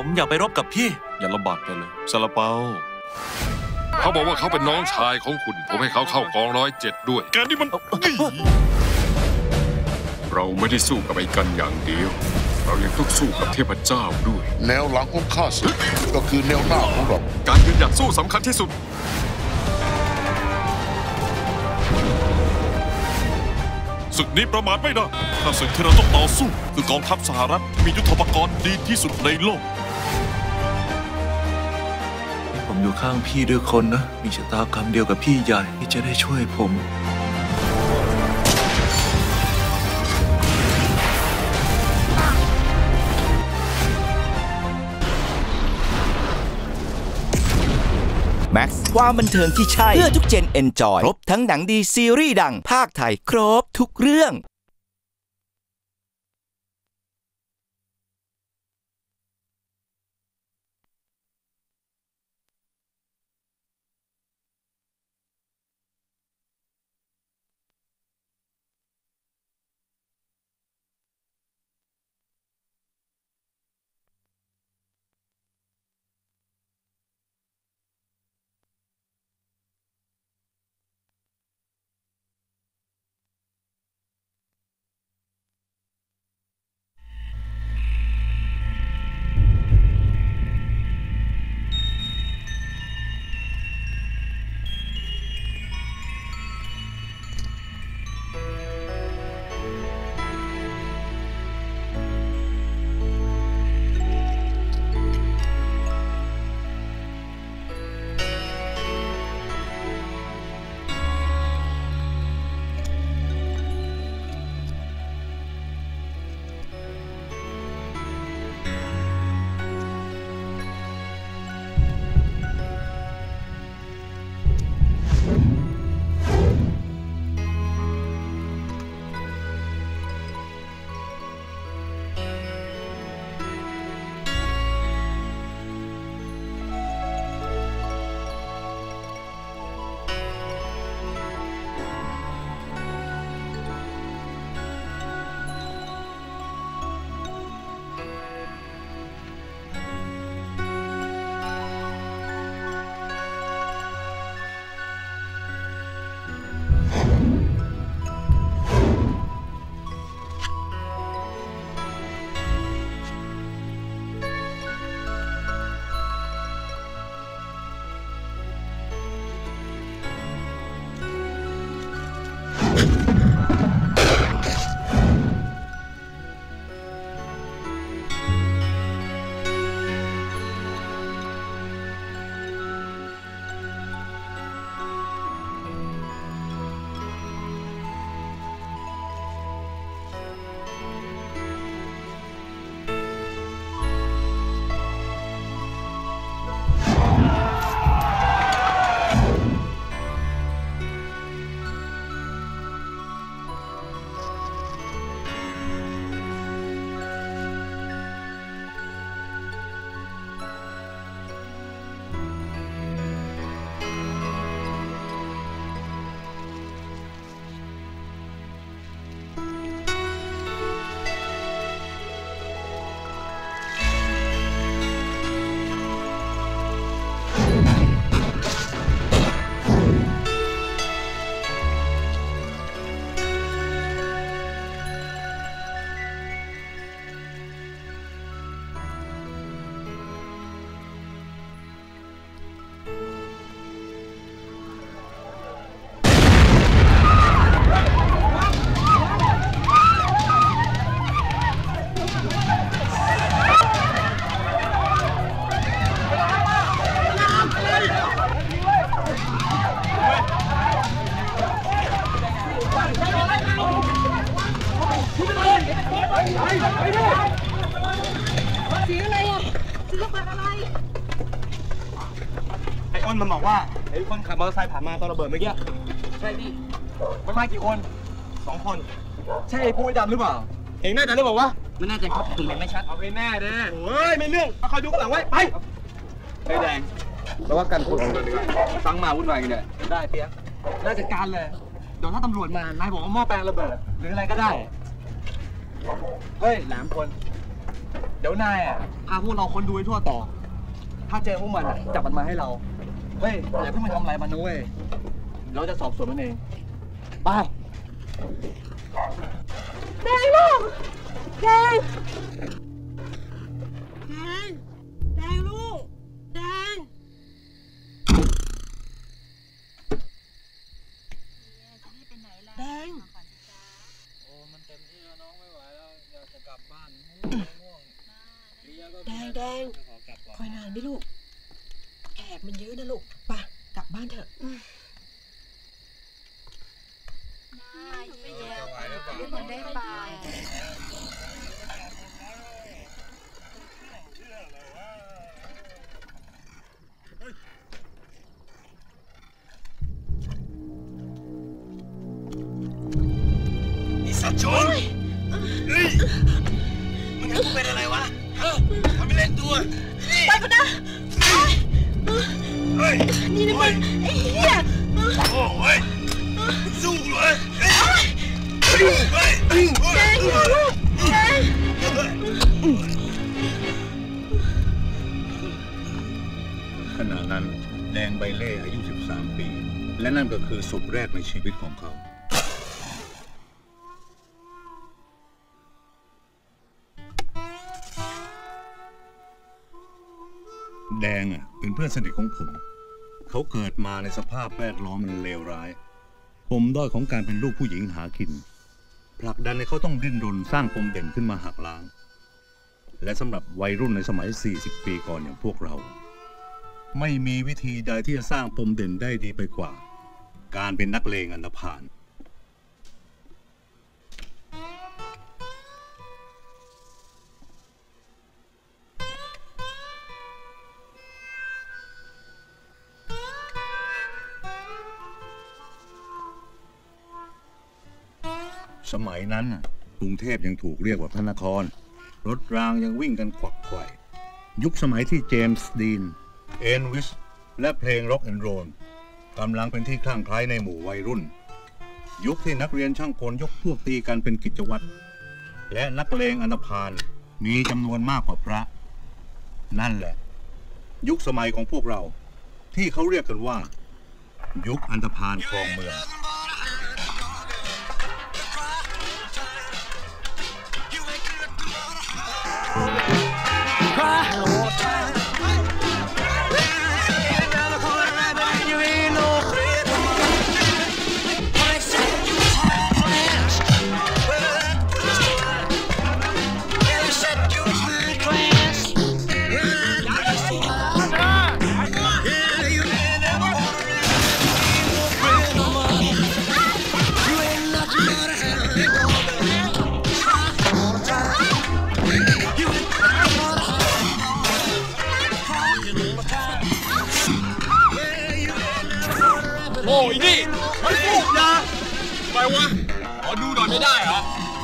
อยากไปรบกับพี่อย่าลำบากกันเลยซาลาเปาเขาบอกว่าเขาเป็นน้องชายของคุณผมให้เขาเข้ากอง107ด้วยการนี่มันเราไม่ได้สู้กับไอ้กันอย่างเดียวเรายังต้องสู้กับเทพเจ้าด้วยแนวหลังของข้าศึกก็คือแนวหน้าของเราการยืนหยัดสู้สำคัญที่สุดศึกนี้ประมาทไม่ได้ถ้าศึกที่เราต้องต่อสู้คือกองทัพสหรัฐที่มียุทโธปกรณ์ดีที่สุดในโลกผมอยู่ข้างพี่ด้วยคนนะมีชะตากรรมเดียวกับพี่ใหญ่ที่จะได้ช่วยผมแม็กซ์ความบันเทิงที่ใช่เพื่อทุกเจนเอนจอยครบทั้งหนังดีซีรีส์ดังภาคไทยครบทุกเรื่องอ้นมันบอกว่าไอ้คนขับมอเตอร์ไซค์ผ่านมาตอนระเบิดเมื่อกี้ใช่พี่มันมากี่คน2 คนใช่ไอ้ผู้ดำหรือเปล่าเห็นแน่ใจหรือเปล่าวะไม่แน่ใจครับถึงไม่ชัดเอาไปแน่เด้อโอ้ยไม่เรื่องคอยดูข้างหลังไว้ไปไอ้แดงแปลว่ากันคนฟังมาวุ่นวายกันเลยได้เปียกน่าจัดการเลยเดี๋ยวถ้าตำรวจมานายบอกว่าหม้อแปลงระเบิดหรืออะไรก็ได้เฮ้ย3 คนไปเดี๋ยวนายอ่ะพาพวกเราค้นดูให้ทั่วต่อถ้าเจอพวกมันจับมันมาให้เราเฮ้ยอย่าเพิ่งไปทำอะไรมันนะเว้ยเราจะสอบสวนมันเองไปแดงลูกแดงลูกแดงแดงโอ้มันเต็มที่แล้วน้องไม่ไหวแล้วอยากจะกลับบ้านง่วงแดงคอยนานไหมลูกแขกมันเยอะนะลูกไปกลับบ้านเถอะได้ไปไอ้สัตว์ชนเฮ้ยมึงทำกูเป็นอะไรวะฮะทำไม่เล่นตัวไปปะนะนี่นะมึงไอ้เหี้ยโอ้ยสู้เลยแดงลูกแดงขณะนั้นแดงใบเล่อายุ13 ปีและนั่นก็คือศพแรกในชีวิตของเขาแดงเป็นเพื่อนสนิทของผมเขาเกิดมาในสภาพแวดล้อมมันเลวร้ายปมด้อยของการเป็นลูกผู้หญิงหากินผลักดันให้เขาต้องดิ้นรนสร้างปมเด่นขึ้นมาหักล้างและสำหรับวัยรุ่นในสมัย40 ปีก่อนอย่างพวกเราไม่มีวิธีใดที่จะสร้างปมเด่นได้ดีไปกว่าการเป็นนักเลงอันธพาลสมัยนั้นกรุงเทพยังถูกเรียกว่าพระนครรถรางยังวิ่งกันขวักไขว่ยุคสมัยที่เจมส์ดีนเอนวิชและเพลงร็อกแอนด์โรลกำลังเป็นที่คลั่งไคล้ในหมู่วัยรุ่นยุคที่นักเรียนช่างกลยกพวกตีกันเป็นกิจวัตรและนักเลงอันธพาลมีจำนวนมากกว่าพระนั่นแหละยุคสมัยของพวกเราที่เขาเรียกกันว่ายุคอันธพาลครองเมืองโอ้ยนี่ไอ้พวกยาไปวะขอดูหน่อยไม่ได้เหรอ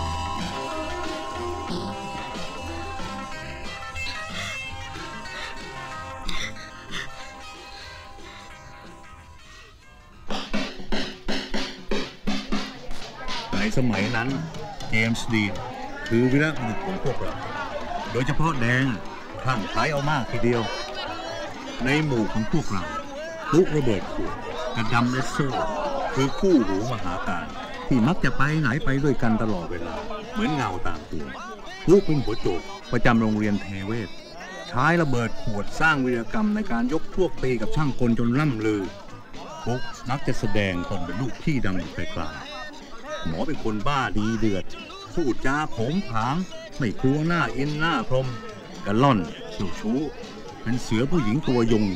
ในสมัยนั้นเจมส์ดีนคือวีรบุรุษของพวกเราโดยเฉพาะแดงคลั่งไคล้เอามากทีเดียวในหมู่ของพวกเราปุ๊ระเบิดขวดกับดำเลสโซ่คือคู่หูมหาการที่มักจะไปไหนไปด้วยกันตลอดเวลาเหมือนเงาตามตัวปุ๊เป็นหัวโจกประจำโรงเรียนเทเวศใช้ระเบิดขวดสร้างวีรกรรมในการยกพวกตีกับช่างกลจนล่ำลือปุ๊มักจะแสดงตนเป็นลูกพี่ดังอยู่ไกลๆหมอเป็นคนบ้าดีเดือดพูดจาโผงผางไม่กลัวหน้าอินหน้าพรมกระล่อนเฉียวชู้เป็นเสือผู้หญิงตัวยง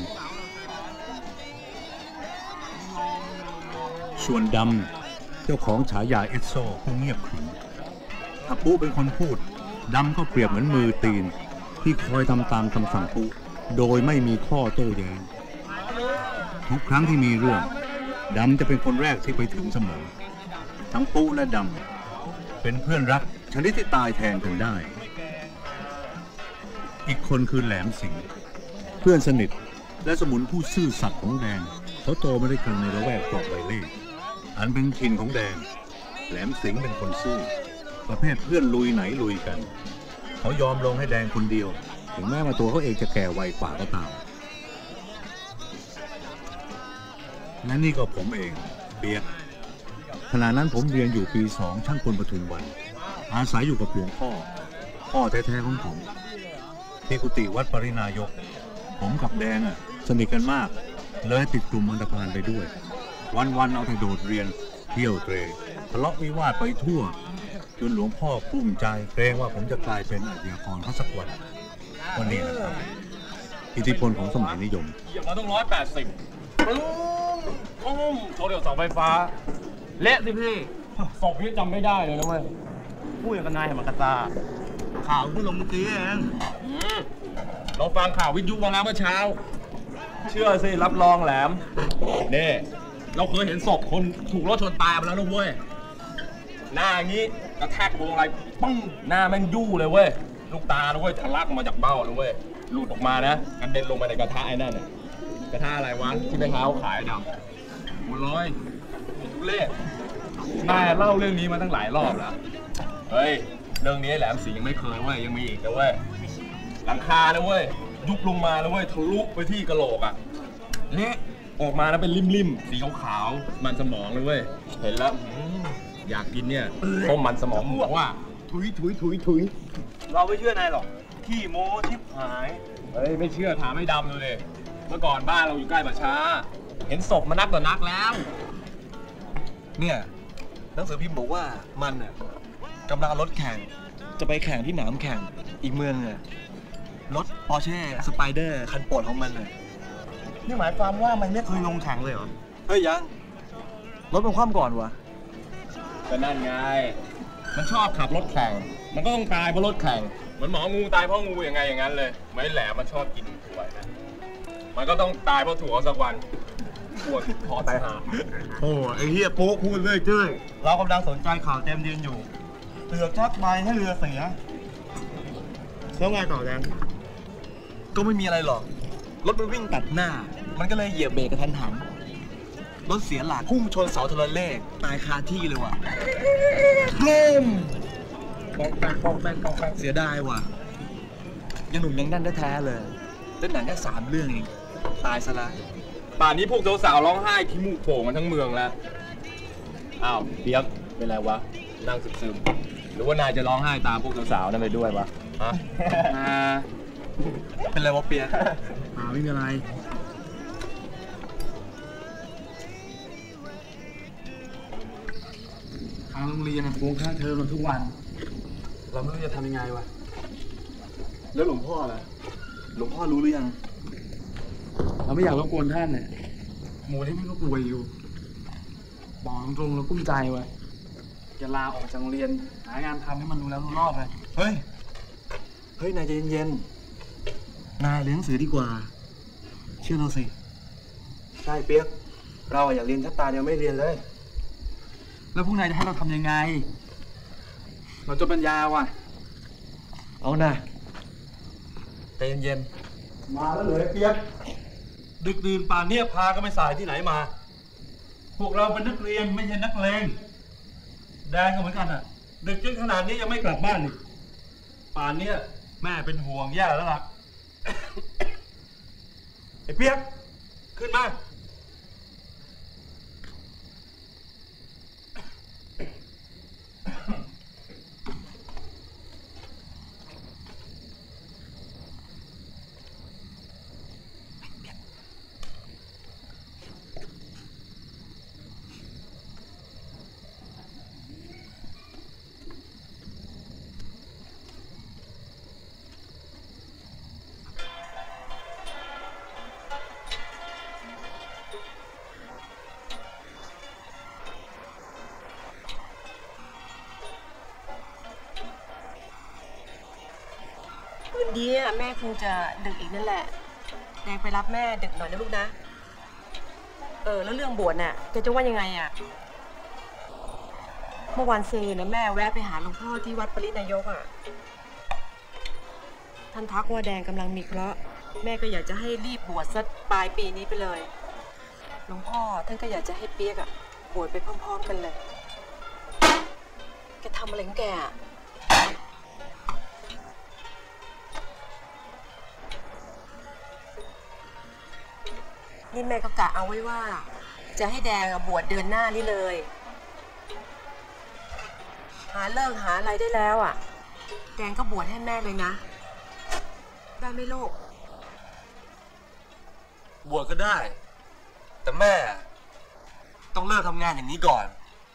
ส่วนดำเจ้าของฉายาเอสโซผู้เงียบขรึมถ้าปุ๊เป็นคนพูดดำก็เปรียบเหมือนมือตีนที่คอยทำตามคำสั่งปุ๊โดยไม่มีข้อโต้แย้งทุกครั้งที่มีเรื่องดำจะเป็นคนแรกที่ไปถึงเสมอทั้งปุ๊และดำเป็นเพื่อนรักชนิดที่ตายแทนกันได้อีกคนคือแหลมสิงห์เพื่อนสนิทและสมุนผู้ซื่อสัตย์ของแดงเขาโตมาด้วยกันในละแวกเกาะใบเล่อันเป็นถิ่นของแดงแหลมสิงห์เป็นคนซื่อประเภทเพื่อนลุยไหนลุยกันขเขายอมลงให้แดงคนเดียวถึงแม้ว่าตัวเขาเองจะแก่วัยกว่าก็ตามและนี่ก็ผมเองเปียกขณะนั้นผมเรียนอยู่ปี 2 ช่างกลปทุมวันอาศัยอยู่กับหลวงพ่อแท้ๆของผมที่กุฏิวัดปรินายกผมกับแดงสนิทกันมากเลยติดกลุ่มอันธพาลไปด้วยวันๆเอาแต่โดดเรียนเที่ยวเตร่ทะเลาะวิวาทไปทั่วจนหลวงพ่อกลุ้มใจเกรงว่าผมจะกลายเป็นอาชญากรเขาสักวันนี้นะครับอิทธิพลของสมัยนิยมเหยียบมาต้อง180โชว์เดี่ยวเสาไฟฟ้าเละสิพี่ศพพี่จำไม่ได้เลยนะเว้ยพูดอย่างกับนายเหมกตาข่าวเพิ่งลงเมื่อกี้เองเราฟังข่าววิทยุมาแล้วเมื่อเช้าเชื่อสิรับรองแหลมนี่เราเคยเห็นศพคนถูกรถชนตายมาแล้วนะเว้ยหน้าอย่างนี้กระแทกวงอะไรปังหน้าแม่งยู่เลยเว้ยลูกตานะเว้ยทะลักมาจากเบ้าเลยเว้ยหลุดออกมานะกระเด็นลงไปในกระทะไอ้นั่นน่ะกระทะอะไรวะที่แม่ค้าเขาขายดำบัวลอยทุเล่นายเล่าเรื่องนี้มาตั้งหลายรอบแล้วเฮ้ยเรื่องนี้แหลมสิงห์ยังไม่เคยเว้ยยังมีอีกนะเว้ยหลังคานะเว้ยยุบลงมาแล้วเว้ยทะลุไปที่กะโหลกอ่ะเละออกมาแล้วเป็นริมๆสีขาวๆมันสมองเลยเว้ยเห็นแล้วอยากกินเนี่ยต้มมันสมองบอกว่าถุยเราไม่เชื่อนายหรอกขี้โม้ทิพหายเฮ้ยไม่เชื่อถามให้ดำเลยเมื่อก่อนบ้านเราอยู่ใกล้ป่าช้าเห็นศพมานักต่อนักแล้วเนี่ยหนังสือพิมพ์บอกว่ามันน่ะกำลังรถแข่งจะไปแข่งที่หนามแข่งอีกเมืองน่ะรถปอร์เช่สไปเดอร์คันโปรดของมันเลยนี่หมายความว่ามันไม่เคยลงแข่งเลยเหรอเฮ้ยยังรถมันคว่ำก่อนวะก็นั่นไงมันชอบขับรถแข่งมันก็ต้องตายเพราะรถแข่งเหมือนหมองูตายเพราะงูอย่างนั้นเลยไม่แหลมมันชอบกินถั่วนะมันก็ต้องตายเพราะถั่วสักวันปวดคอตายหาโอ้ไอ้เหี้ยโป๊ะพูดเลยเจ้ยเรากำลังสนใจข่าวเต็มเรียนอยู่เตือกชักใบให้เรือเสียแล้วไงต่อแดงก็ไม่มีอะไรหรอกรถมันวิ่งตัดหน้ามันก็เลยเหยียบเบรกกระทันหันรถเสียหลักพุ่งชนเสาโทรเลขตายคาที่เลยว่ะล้มปองแปงเสียดายว่ะยังหนุ่มยังแน่นแท้ๆเลยเล่นหนังแค่3 เรื่องเองตายซะละป่านนี้พวกสาวๆร้องไห้ขี้มูกโผล่กันทั้งเมืองแล้วอ้าวเปียกเป็นไรวะนั่งซึมๆหรือว่านายจะร้องไห้ตามพวกสาวๆนั่นไปด้วยวะฮะเป็นไรวะเปียกไม่มีอะไรทางโรงเรียนทวงค่าเทอมทุกวันเราไม่รู้จะทำยังไงวะแล้วหลวงพ่อล่ะหลวงพ่อรู้หรือยังเราไม่อยากรบกวนท่านเนี่ยโมที่ไม่ก็ป่วยอยู่บอกตรงๆเรากุ้มใจวะจะลาออกจากโรงเรียนหางานทำให้มันรู้แล้วรู้รอดเลยเฮ้ยนายใจเย็นๆนายเรียนหนังสือดีกว่าเชื่อเราสิใช่เปียกเราอยากเรียนชัดตายังไม่เรียนเลยแล้วพวกนายจะให้เราทำยังไงเราจะปัญญาว่ะเอานะใจเย็นๆมาแล้วเหรอเปียกดึกดื่นป่านนี้พาก็ไม่สายที่ไหนมาพวกเราเป็นนักเรียนไม่ใช่นักเลงแดงก็เหมือนกันอ่ะดึกจนขนาดนี้ยังไม่กลับบ้านอีกป่านนี้แม่เป็นห่วงแย่แล้วล่ะ ไอ้เปียกขึ้นมาวันนี้แม่คงจะดึกอีกนั่นแหละแดงไปรับแม่ดึกหน่อยนะลูกนะแล้วเรื่องบวชน่ะแกจะว่ายังไงอ่ะเมื่อวานซืนนะแม่แวะไปหาหลวงพ่อที่วัดปรินายกอ่ะท่านทักว่าแดงกำลังมีเคราะห์แม่ก็อยากจะให้รีบบวชสักปลายปีนี้ไปเลยหลวงพ่อท่านก็อยากจะให้เปี๊ยกอ่ะบวชไปพร้อมๆกันเลยแกทำอะไรของแกนี่แม่ก็กะเอาไว้ว่า จะให้แดงบวชเดือนหน้านี่เลย หาเลิกหาอะไรได้แล้วอ่ะแดงก็บวชให้แม่เลยนะได้ไหมลูกบวชก็ได้ แต่แม่ต้องเลิกทำงานอย่างนี้ก่อน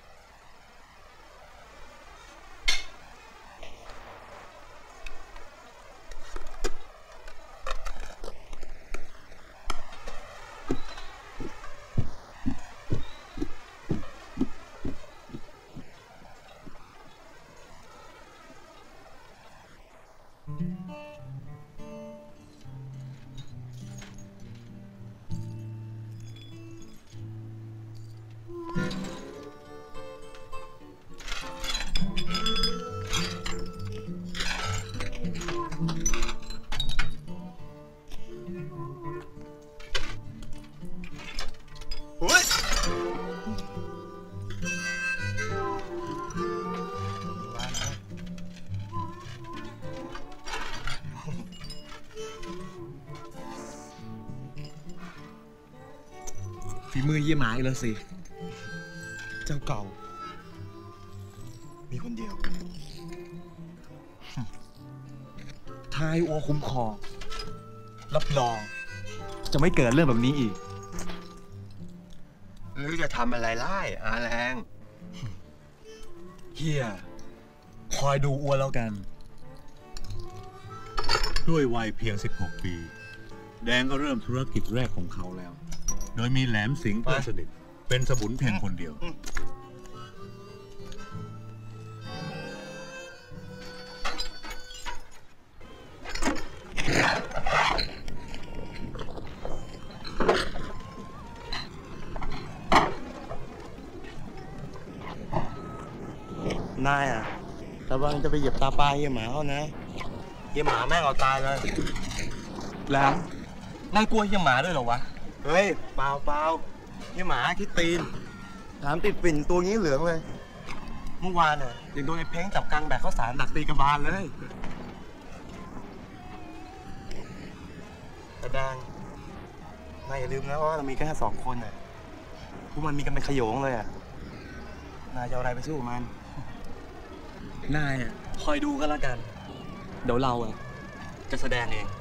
ฝีมือเยี่ยหมาอีกแล้วสิเจ้าเก่ามีคนเดียวทายอัวคุ้มครองรับรองจะไม่เกิดเรื่องแบบนี้อีกหรือจะทำอะไรไล่อาแรงเฮียคอยดูอัวแล้วกันด้วยวัยเพียง 16 ปี แดงก็เริ่มธุรกิจแรกของเขาแล้ว โดยมีแหลมสิงห์เพื่อนสนิทเป็นสมุนเพียงคนเดียวนายอ่ะระวังจะไปเหยียบตาปลาเฮียหมาเขานะเฮียหมาแม่งเอาตายเลยแหลมนายกลัวเฮียหมาด้วยเหรอวะเฮ้ยเปล่าเฮียหมาคิดตีนถามติดฝิ่นตัวงี้เหลืองเลยเมื่อวานเนี่ยยังโดนไอ้เพ้งจับกลางแบกข้าวสารดักตีกระบาลเลยแต่ดังนายอย่าลืมนะว่าเรามีแค่2 คนน่ะพวกมันมีกันเป็นขโยงเลยอ่ะนายจะเอาอะไรไปสู้มันนายอ่ะคอยดูกันแล้วกันเดี๋ยวเราอ่ะจะแสดงเอง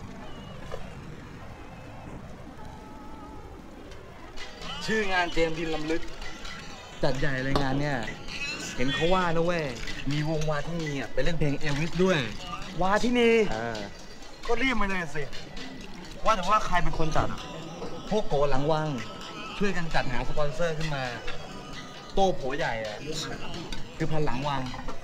ชื่องานเจมส์ดินลำลึกจัดใหญ่เลยงานเนี่ยเห็นเขาว่านะเว้ยมีวงวาที่นี่อ่ะไปเล่นเพลงเอลวิสด้วยวาที่นี่ก็รีบไปเลยสิว่าแต่ว่าใครเป็นคนจัดพวกโกหลังวังช่วยกันจัดหาสปอนเซอร์ขึ้นมาโต้โผใหญ่อ่ะคือพันหลังวัง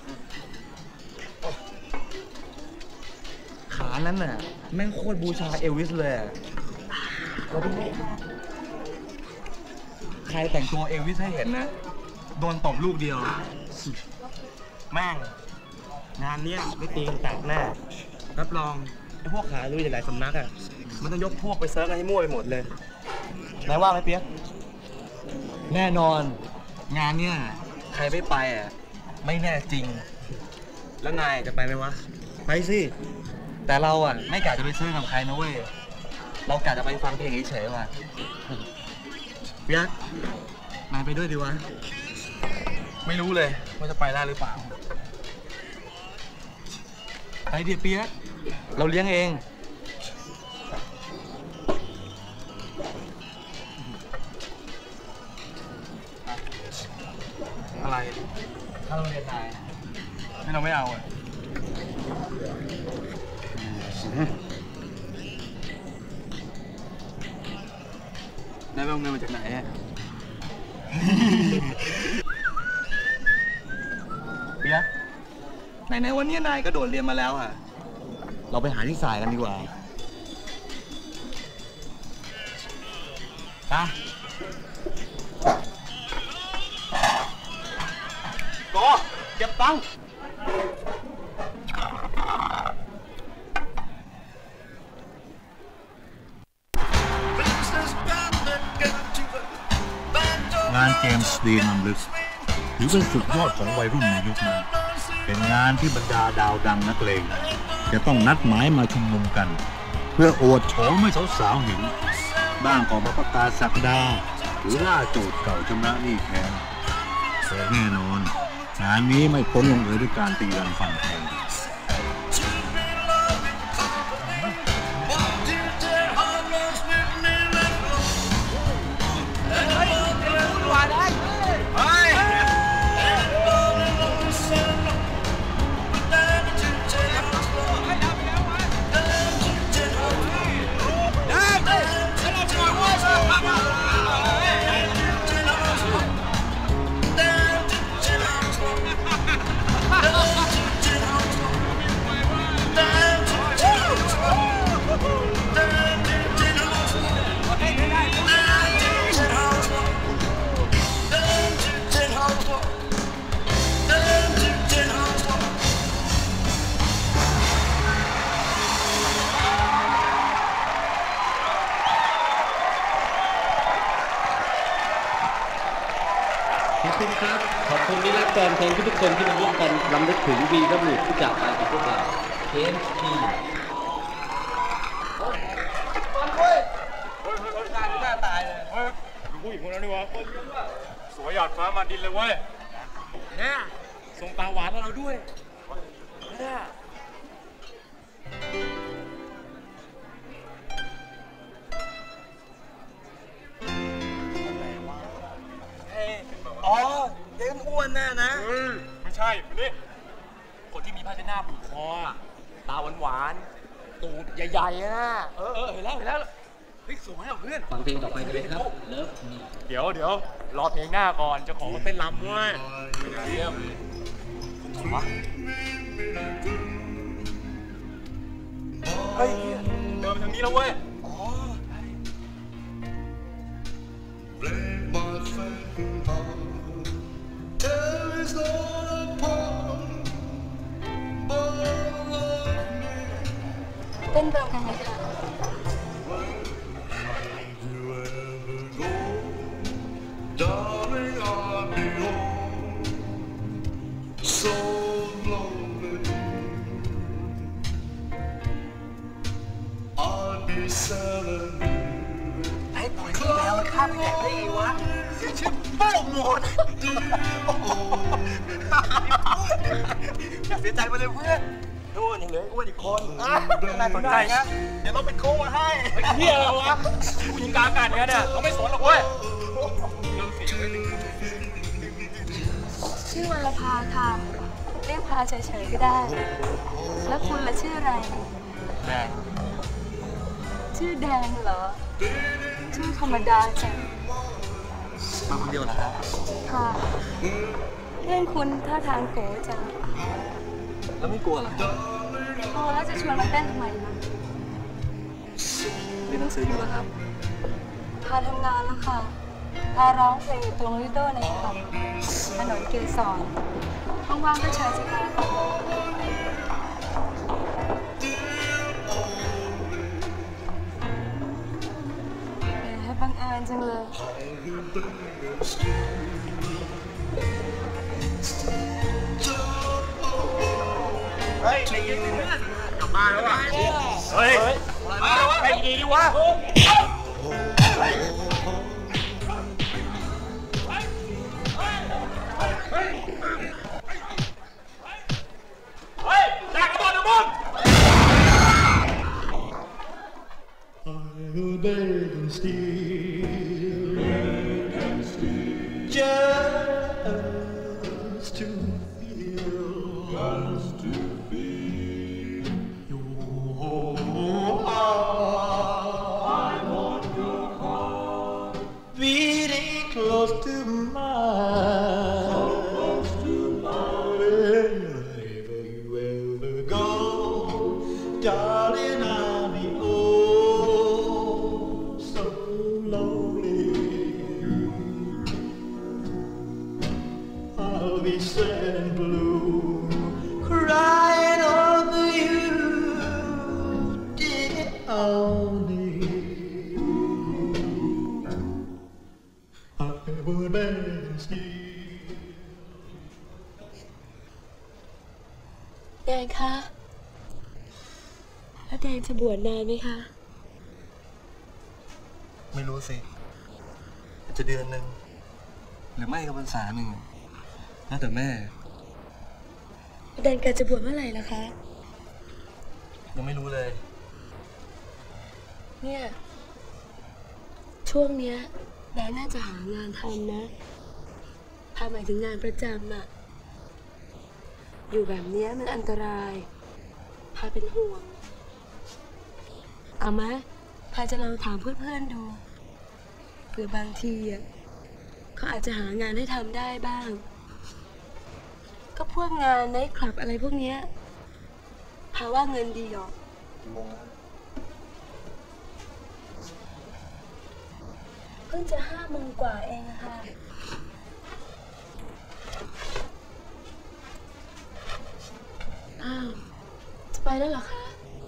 ขานั้นน่ะแม่งโคตรบูชาเอลวิสเลยแล้วดูใครแต่งตัวเอลวิสให้เห็นนะโดนตบลูกเดียวแม่งงานเนี้ยไม่ตีกันแตกแน่รับรองไอ้พวกขาลุยหลายๆสำนักอ่ะมันต้องยกพวกไปเซิร์ฟกันให้มั่วไปหมดเลยนายว่าไหมเปี๊ยกแน่นอนงานเนี้ยใครไม่ไปอ่ะไม่แน่จริงแล้วนายจะไปไหมวะไปสิแต่เราอ่ะไม่กะจะไปซื้อกับใครนะเว้ยเรากะจะไปฟังเพลงเฉยๆว่ะเปี๊ยกนายไปด้วยดีวะไม่รู้เลยว่าจะไปได้หรือเปล่าไปดิเปี๊ยกเราเลี้ยงเองอะไรถ้าเราเรียนนายไม่เราไม่เอาอ่ะนายไปเอาเงินมาจากไหนอ่ะเปี๊ยกในวันนี้นายก็โดดเรียนมาแล้วอ่ะเราไปหาที่สายกันดีกว่าไปก็เก็บตังค์งานเจมส์ดีนลำลึกถือเป็นสุดยอดของวัยรุ่นในยุคนั้นเป็นงานที่บรรดาดาวดังนักเลงจะต้องนัดหมายมาชุมนุมกัน เพื่ออวดโฉมให้สาวๆเห็นบ้างก็มาประกาศศักดาหรือล่าโจทย์เก่าชำระหนี้แทนแต่แน่นอนงานนี้ไม่พ้นลงเอยด้วยการตีรันฟันแทงขอบคุณครับ ขอบคุณที่รักแฟนเพลงทุกคนที่มาร่วมกันรำลึกถึงวีรบุรุษที่จากไปของพวกเราเคนทีตายเลยดูผู้หญิงคนนั้นดิวะสวยหยาดฟ้ามาดินเลยเว้ยเนี่ยส่งตาหวานเราด้วยเนี่ยอ๋อเด็กอ้วนแน่นะไม่ใช่คนนี้คนที่มีผ้าเช็ดหน้าผูกคอตาหวานๆตูดใหญ่ๆนะเห็นแล้วเฮ้ยสวยอ่ะเพื่อนฟังเพลงต่อไปกันเลยครับเลิฟมีเดี๋ยวรอเพลงหน้าก่อนจะขอเต้นรำด้วยเยี่ยมวะเฮ้ยเดินไปทางนี้แล้วเว้ยเต้นรำกันไหมคะไอ้ปล่อยที่แล้วข้ามไปไหนได้วะชื่อโป้หมดอย่าเสียใจไปเลยเพื่อนอ้วนยังเหลืออ้วนอีกคนน่าสนใจนะเดี๋ยวต้องเป็นโค้งมาให้ไอ้เหี้ยอะไรวะผู้หญิงกลางกันเนี่ยเราไม่สนหรอกเว้ยชื่อวรรณภาค่ะเรียกพาเฉยๆก็ได้แล้วคุณล่ะชื่ออะไรแดงชื่อแดงเหรอชื่อธรรมดาจังมาคนเดียวเหรอครับค่ะเรื่องคุณท่าทางโก๋จังแล้วไม่กลัวเหรอพอแล้วจะชวนมาเต้นทำไมล่ะเรียนหนังสืออยู่ครับพาทำงานแล้วค่ะพาร้องเพลงตรงลิโต้ในคลับถนนเกสรว่างๆก็เชิญสิคะบังเอิญจังเลยเฮ้ยใจเย็นๆนะกลับมาแล้วว่ะเฮ้ยมาแล้ววะไอ้ดีดิวะแจกกระบอกนะมึง Just to feel your heart. I want your heart beating close to mine. Close to mine. Wherever you ever go, darling, I'll be oh so lonely. I'll be sad and blue, crying over you. Did it only I would beg still. แดงคะแล้วแดงจะบวชนานไหมคะไม่รู้สิจะเดือนหนึ่งหรือไม่ก็พรรษาหนึ่งแล้วแต่แม่แดนกะจะบวชเมื่อไหร่ล่ะคะยังไม่รู้เลยเนี่ยช่วงเนี้ยแดนน่าจะหางานทำนะถ้าหมายถึงงานประจำอะอยู่แบบเนี้ยมันอันตรายพาเป็นห่วงเอาไหมพาจะลองถามเพื่อนๆดูเผื่อบางทีอะเขาอาจจะหางานให้ทำได้บ้างก็พวกงานไนท์คลับอะไรพวกเนี้ยพาว่าเงินดีหรอเพิ่งจะ5 โมงกว่าเองค่ะอ้าวจะไปแล้วเหรอคะ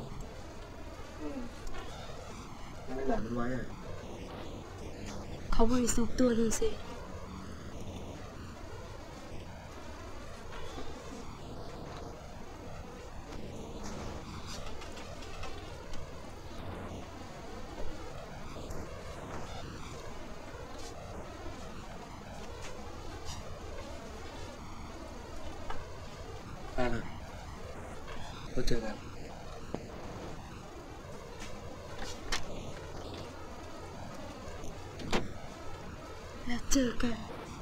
ไม่บอกมันไว้อะเขาบริสุทธิ์ตัวหนึ่งสิเราเจอกันแล้วเจอกัน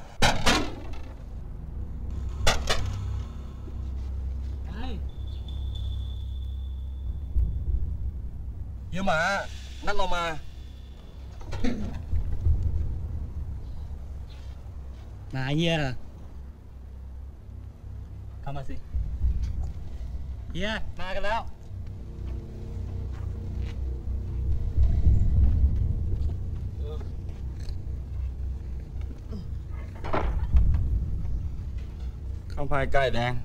เยอะหมานัดเรามาเฮียเข้ามาสิเฮียมากันแล้วข้าวพายไก่แดง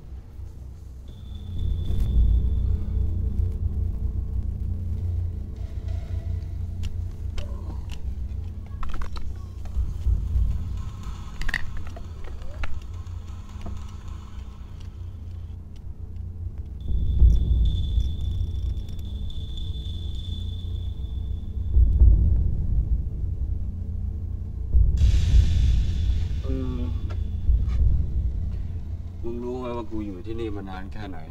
มึงรู้ไหมว่ากูอยู่ที่นี่มานานแค่ไหน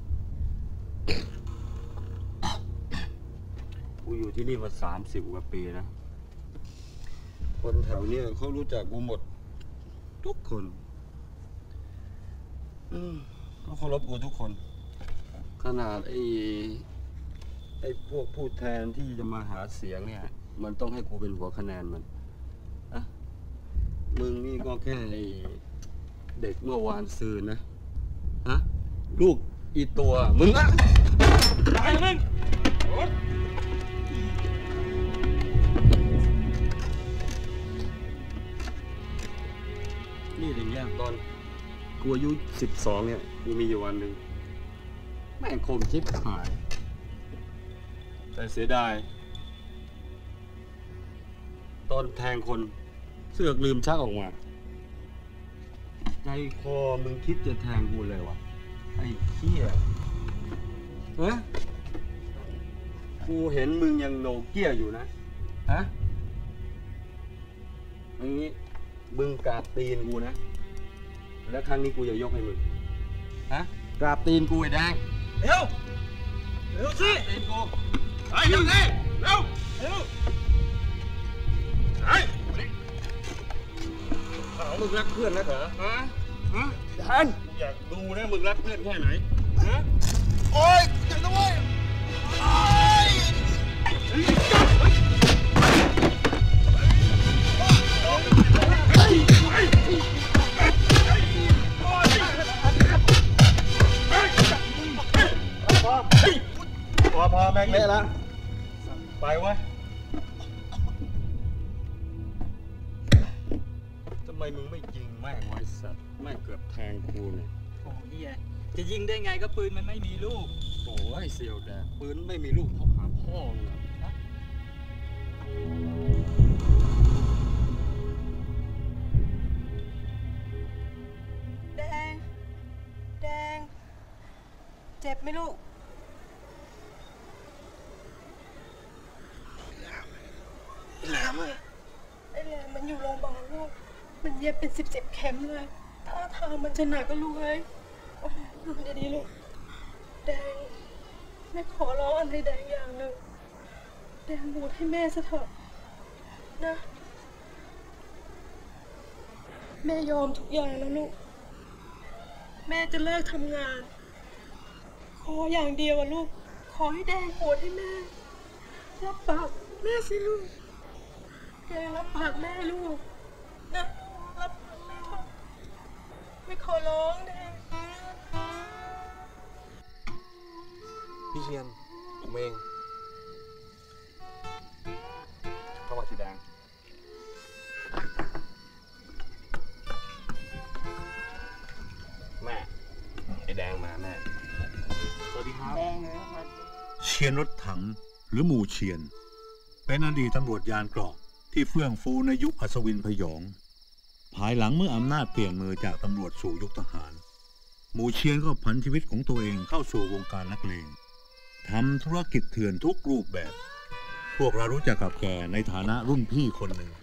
กูอยู่ที่นี่มา30 กว่าปีนะคนแถวเนี้ยเขารู้จักกูหมดทุกคนเขาเคารพกูทุกคนขนาดไอ้พวกผู้แทนที่จะมาหาเสียงเนี่ยมันต้องให้กูเป็นหัวคะแนนมันอะมึงนี่ก็แค่เด็กเมื่อวานซืนนะฮะลูกอีตัวมึงอะตายมึงนี่ถึงแย่ตอนกูอายุ12เนี่ยกูมีอยู่วันหนึ่งแม่งคมชิบหายแต่เสียดายตอนแทงคนเสือกลืมชักออกมาใจคอมึงคิดจะแทงกูเลยวะไอ้เหี้ยฮะกูเห็นมึงยังโนเกียอยู่นะฮะอย่างนี้มึงกราบตีนกูนะแล้วครั้งนี้กูจะยกให้มึงฮะกราบตีนกูไอ้แดงเร็วเร็วสิตีนกูไอ้เร็วสิเร็วเร็วไอ้มึงรักเพื่อนนะเหรอฮะท่านอยากดูนะมึงรักเพื่อนแค่ไหนฮะโอ๊ยเจ็บนะเว้ยพอแม่งเละแล้วไปวะทำไมมึงไม่ยิงแม่งไว้สัตว์แม่งเกือบแทงกูเนี่ยโอ้เฮียจะยิงได้ไงก็ปืนมันไม่มีลูกโอ้ยเซียวแดงปืนไม่มีลูกเขาหาพ่อมึงนะแดงเจ็บไหมลูกเย็บเป็น10 เข็มเลยท่าทางมันจะหนักก็ลูกเอ้ยดูดีๆลูกแดงแม่ขอร้องอะไรแดงอย่างหนึ่งแดงบวชให้แม่ซะเถอะนะแม่ยอมทุกอย่างแล้วลูกแม่จะเลิกทำงานขออย่างเดียวอะลูกขอให้แดงบวชให้แม่รับปากแม่สิลูกแดงรับปากแม่ลูกนะรับปากแม่ไม่ขอร้องแดงพี่เชียนผมเองเข้ามาสีแดงแม่ไอ้แดงมาแม่สวัสดีครับแดงนะครับเชียนรถถังหรือหมู่เชียนเป็นอดีตตำรวจยานเกราะที่เฟื่องฟูในยุคอัศวินพยองภายหลังเมื่ออำนาจเปลี่ยนมือจากตำรวจสู่ยุคทหารหมู่เชียนก็ผันชีวิตของตัวเองเข้าสู่วงการนักเลงทำธุรกิจเถื่อนทุกรูปแบบพวกเรารู้จักกับแกในฐานะรุ่นพี่คนหนึ่ง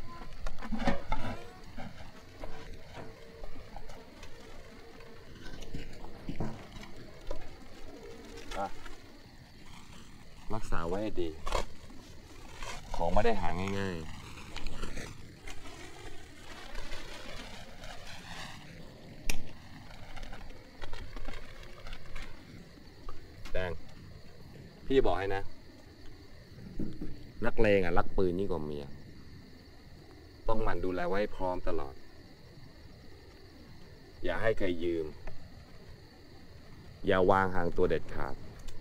รักษาไว้ให้ดีของไม่ได้หาง่ายๆแดงพี่จะบอกให้นะนักเลงรักปืนยิ่งกว่าเมียต้องหมั่นดูแลไว้ให้พร้อมตลอดอย่าให้ใครยืมอย่าวางห่างตัวเด็ดขาด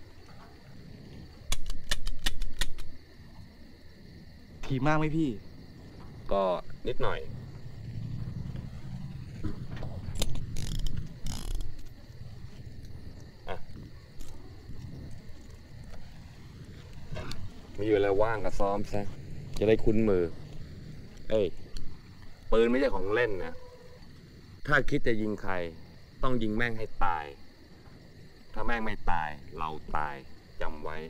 ถี่มากไหมพี่ก็นิดหน่อยมีเวลาว่างก็ซ้อมซะจะได้คุ้นมือเอ้ยปืนไม่ใช่ของเล่นนะถ้าคิดจะยิงใครต้องยิงแม่งให้ตายถ้าแม่งไม่ตายเราตายจำไว้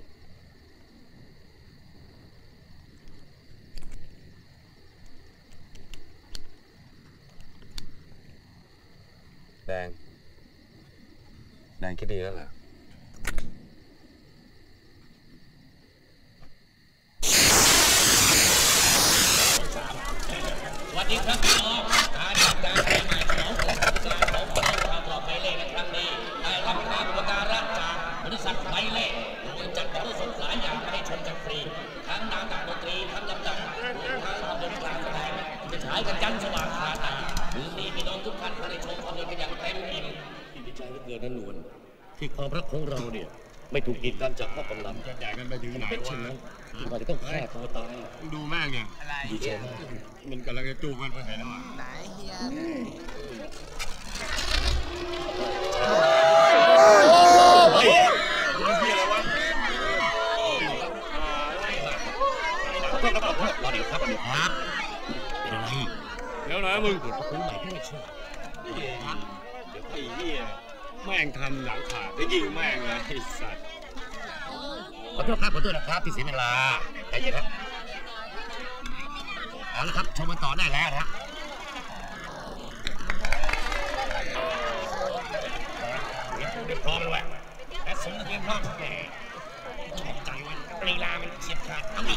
แดงคิดดีแล้วเหรอสวัสดีครับพี่น้องการจัดการปีใหม่ของกรมการของบริษัทต่อไปเลขในครั้งนี้ได้รับการบริการรับจากบริษัทไบเล่โดยจัดเพื่อสงสารอย่างให้ชมกันฟรีทั้งนางดนตรีทั้งลำดับทั้งภาพยนตร์การแสดงจะฉายกันจันทร์สว่างคาตาหรือมีพี่น้องทุกท่านได้ชมภาพยนตร์กันอย่างเต็มอิ่มดีใจเหลือเกินนะนวลที่ความรักของเราเนี่ยไม่ถูกกีดกันจากพ่อกำลังจะใหญ่กันไปถึงไหนเป็นเช่นนั้นเราจะต้องฆ่าตัวตายดูแม่งเนี่ยดีใจมากมันกำลังจะจูบกันไปไหนแล้วไหนเฮียเฮ้ยมันเฮียอะไรวะต้องรับผิดรอเดี๋ยวครับเป็นอะไรแล้วนะมึงคนใหม่ที่ไม่ช่วยเดี๋ยวไอ้เฮียแม่งทำหลังขาดได้ยิงแม่งเลยไอ้สัตว์ขอโทษนะครับที่เสียเวลาใจเย็นครับเอาละครับชมกันต่อได้แล้วนะเรียบพร้อมแล้วแต่สมเรียบพร้อมแหมใจไว้ลีลามันเฉียบขาดเอาอีก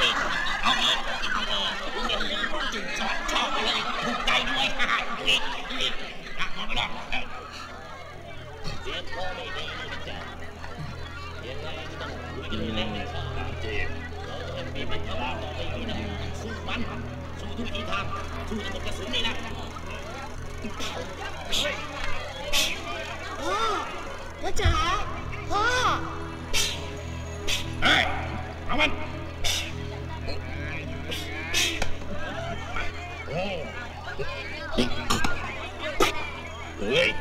จุดชอบไปเลยถูกใจด้วยอีกรักมันไม่ได้เจ็บพอไม่ดีนะจ๊ะยังไงต้องเล่นเจ็บเราเป็นมันเอาต่อไปนี่นะสู้มันสู้ทุกวิธีทางสู้จนหมดกระสุนนี่นะพ่อจ๋าพ่อเฮ้ยเอามันเฮ้ย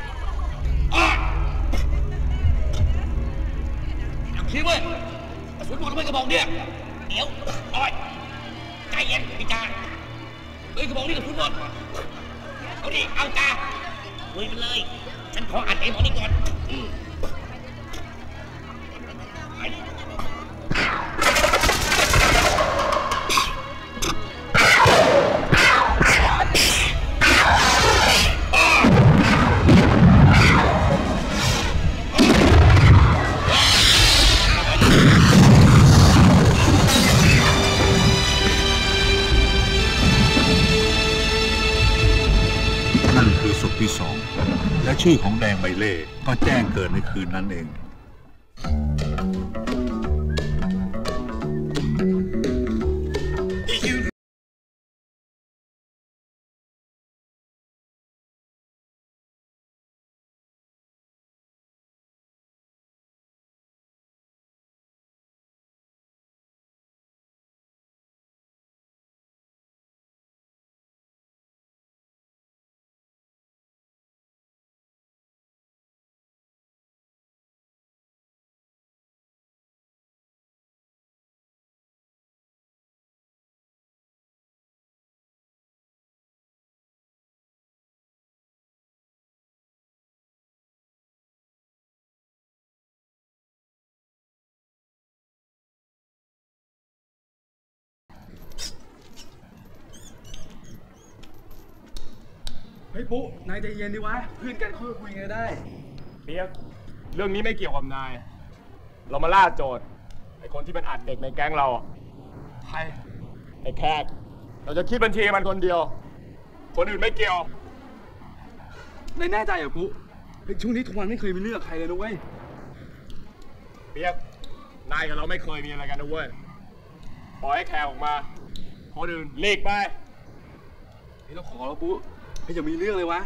คิดเว้ยกระสุนหมดแล้วไม่กระบอกเนี่ยเดี๋ยวเอาไว้ใจเย็นพี่จ่าเฮ้ยกระบอกนี่กระสุนหมดเอาดิเอาจ่าลุยไปเลยฉันขออัดไอ้หมอนี่ก่อนชื่อของแดงใบเล่ก็แจ้งเกิดในคืนนั้นเองเฮ้ยปุ๊นายใจเย็นดิวะเพื่อนกันค่อยคุยกันได้เปียกเรื่องนี้ไม่เกี่ยวกับนายเรามาล่าโจทย์ไอ้คนที่มันอัดเด็กในแก๊งเราใครไอ้แขกเราจะคิดบัญชีมันคนเดียวคนอื่นไม่เกี่ยวนายแน่ใจเหรอปุ๊ช่วงนี้ทุกวันไม่เคยมีเรื่องใครเลยนะเว้ยเปียกนายกับเราไม่เคยมีอะไรกันนะเว้ยปล่อยให้แขกออกมาคนอื่นหลีกไปเฮ้ยเราขอแล้วปุ๊อย่ามีเรื่องเลยวะ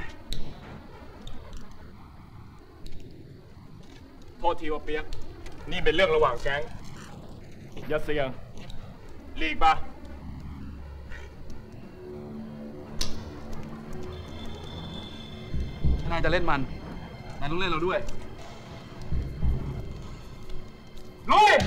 โทษทีว่าเปียกนี่เป็นเรื่องระหว่างแก๊งอย่าเสี่ยงหลีกปะถ้านายจะเล่นมันนายต้องเล่นเราด้วยลุย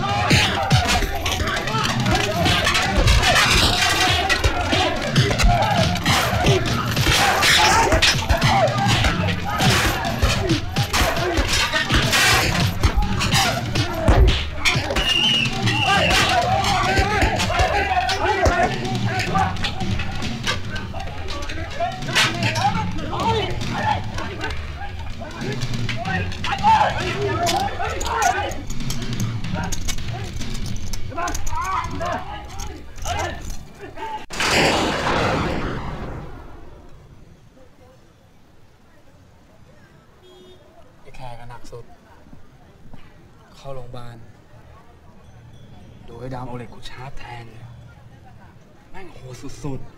แค่กันหนักสุดเข้าโรงพยาบาลโดยดามเอาเหล็กกูชาร์จแทงแม่งโหสุด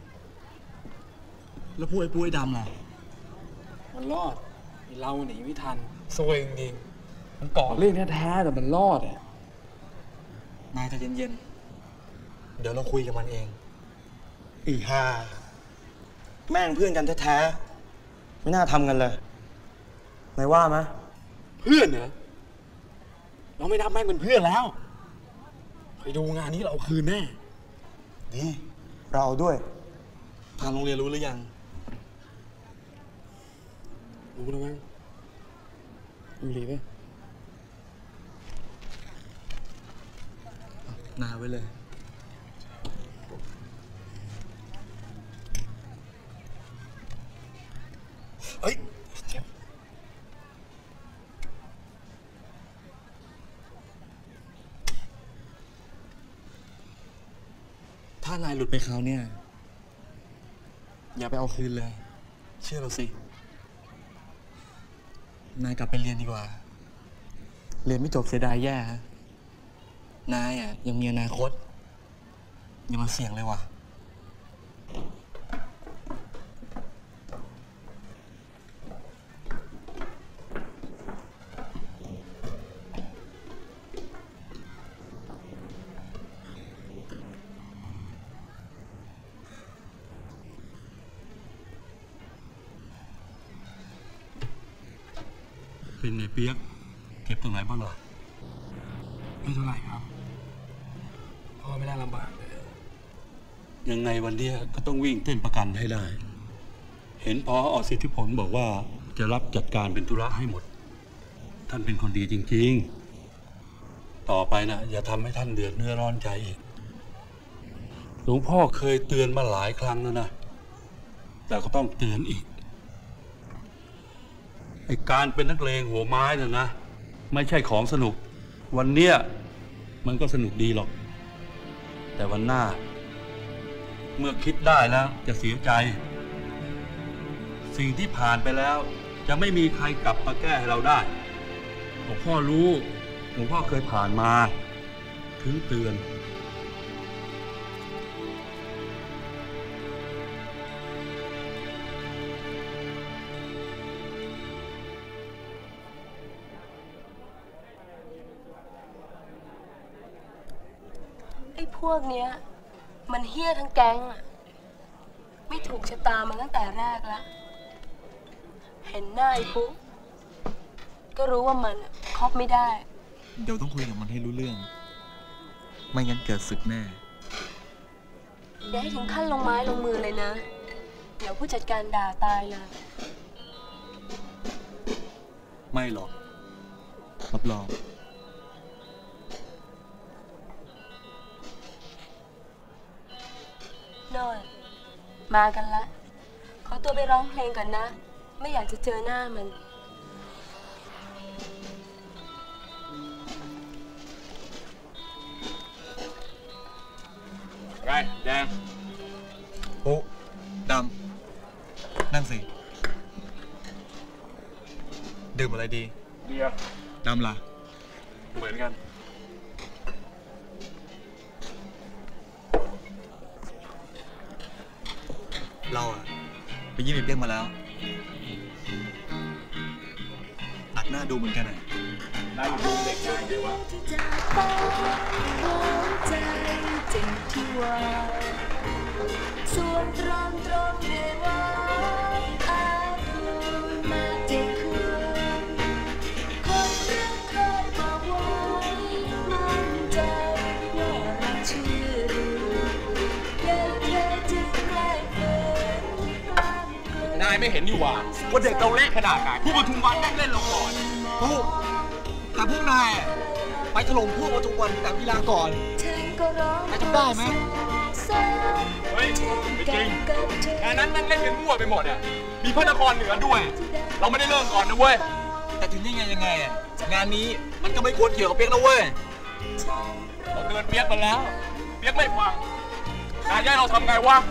ๆแล้วพวกไอ้ปุ้ยดำล่ะมันรอดเราหนีไม่ทันซวยจริงๆมันก่อเรื่องแท้ๆแต่มันรอดอ่ะนายใจเย็นๆเดี๋ยวเราคุยกับมันเองอีห่าแม่งเพื่อนกันแท้ๆไม่น่าทำกันเลยนายว่าไหมเพื่อนเหรอเราไม่นับแม่งเป็นเพื่อนแล้วไปดูงานนี้เราเอาคืนแน่นี่เราด้วยทางโรงเรียนรู้หรือยังรู้แล้วมั้งอยู่หลีไหมนาไว้เลยเฮ้ยเจ็บถ้านายหลุดไปคราวเนี่ยอย่าไปเอาคืนเลยเชื่อเราสินายกลับไปเรียนดีกว่าเรียนไม่จบเสียดายแย่นายอ่ะยังมีอนาคตอย่ามาเสี่ยงเลยว่ะเป็นไงเปียกเก็บตรงไหนบ้างล่ะไม่เท่าไหร่ครับเพราะไม่ได้ลำบากเลยยังไงวันนี้ก็ต้องวิ่งเต้นประกันให้ได้เห็นพอสิทธิผลบอกว่าจะรับจัดการเป็นธุระให้หมดท่านเป็นคนดีจริงๆต่อไปนะอย่าทำให้ท่านเดือดเนื้อร้อนใจอีกหลวงพ่อเคยเตือนมาหลายครั้งแล้วนะแต่ก็ต้องเตือนอีกไอ้การเป็นนักเลงหัวไม้น่ะนะไม่ใช่ของสนุกวันเนี้ยมันก็สนุกดีหรอกแต่วันหน้าเมื่อคิดได้แล้วจะเสียใจสิ่งที่ผ่านไปแล้วจะไม่มีใครกลับมาแก้ให้เราได้หลวงพ่อรู้หลวงพ่อเคยผ่านมาถึงเตือนไอ้พวกเนี้ยมันเฮี้ยทั้งแก๊งอะไม่ถูกชะตามันตั้งแต่แรกแล้วเห็นหน้าไอ้ปุ๊ก็รู้ว่ามันคบไม่ได้เดี๋ยวต้องคุยกับมันให้รู้เรื่อง ไม่งั้นเกิดศึกแน่อย่าให้ถึงขั้นลงไม้ลงมือเลยนะ เดี๋ยวผู้จัดการด่าตายเลยไม่หรอกรับรองโน่นมากันละขอตัวไปร้องเพลงก่อนนะ ไม่อยากจะเจอหน้ามันไรแดงปุ๊ดำนั่นสิ ดื่มอะไรดีเบียร์ดำล่ะเหมือนกันเราอะไปยิ้มไอ้เปี๊ยกมาแล้วหนักหน้าดูเหมือนกันอะได้ดูเด็กเลยวะส่วนตรงเรียกว่าอาดูมาเด็กคนเรื่องเคยบอกไว้มั่นใจว่าเราชื่อยังแค่จึงใกล้เป็นนายไม่เห็นนี่หว่าว่าเด็กเราเละขนาดไหนผู้ปทุมวันแม่งเล่นเราก่อนแต่พวกนายไปถล่มพวกปทุมวันแต่กีฬาก่อนนายจำได้ไหมเฮ้ยไม่จริงงานนั้นแม่งเล่นกันมั่วไปหมดอ่ะมีพระนครเหนือด้วย เราไม่ได้เริ่มก่อนนะเว้ยแต่ถึงยังไงอ่ะงานนี้มันก็ไม่ควรเกี่ยวกับเปี๊ยกนะเว้ยเราเตือนเปี๊ยกมาแล้วเปี๊ยกไม่ฟังนายจะให้เราทำไงวะ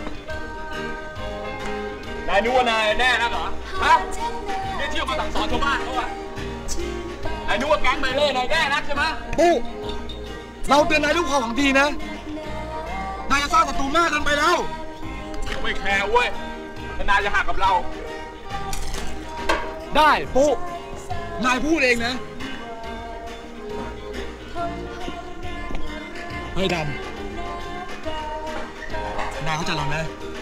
นายนึกว่านายแน่นะเหรอฮะเนี่ยเที่ยวมาสั่งสอนชาวบ้านเขาอะนายนึกว่าแก๊งไบเล่นายแน่นักใช่ไหมปุ๊เราเตือนนายด้วยความหวังดีนะนายจะสร้างศัตรูมากเกินไปแล้วไม่แคร์เว้ยถ้านายจะหักกับเราได้ปุ๊นายพูดเองนะเฮ้ยดำนายเข้าใจเราไหม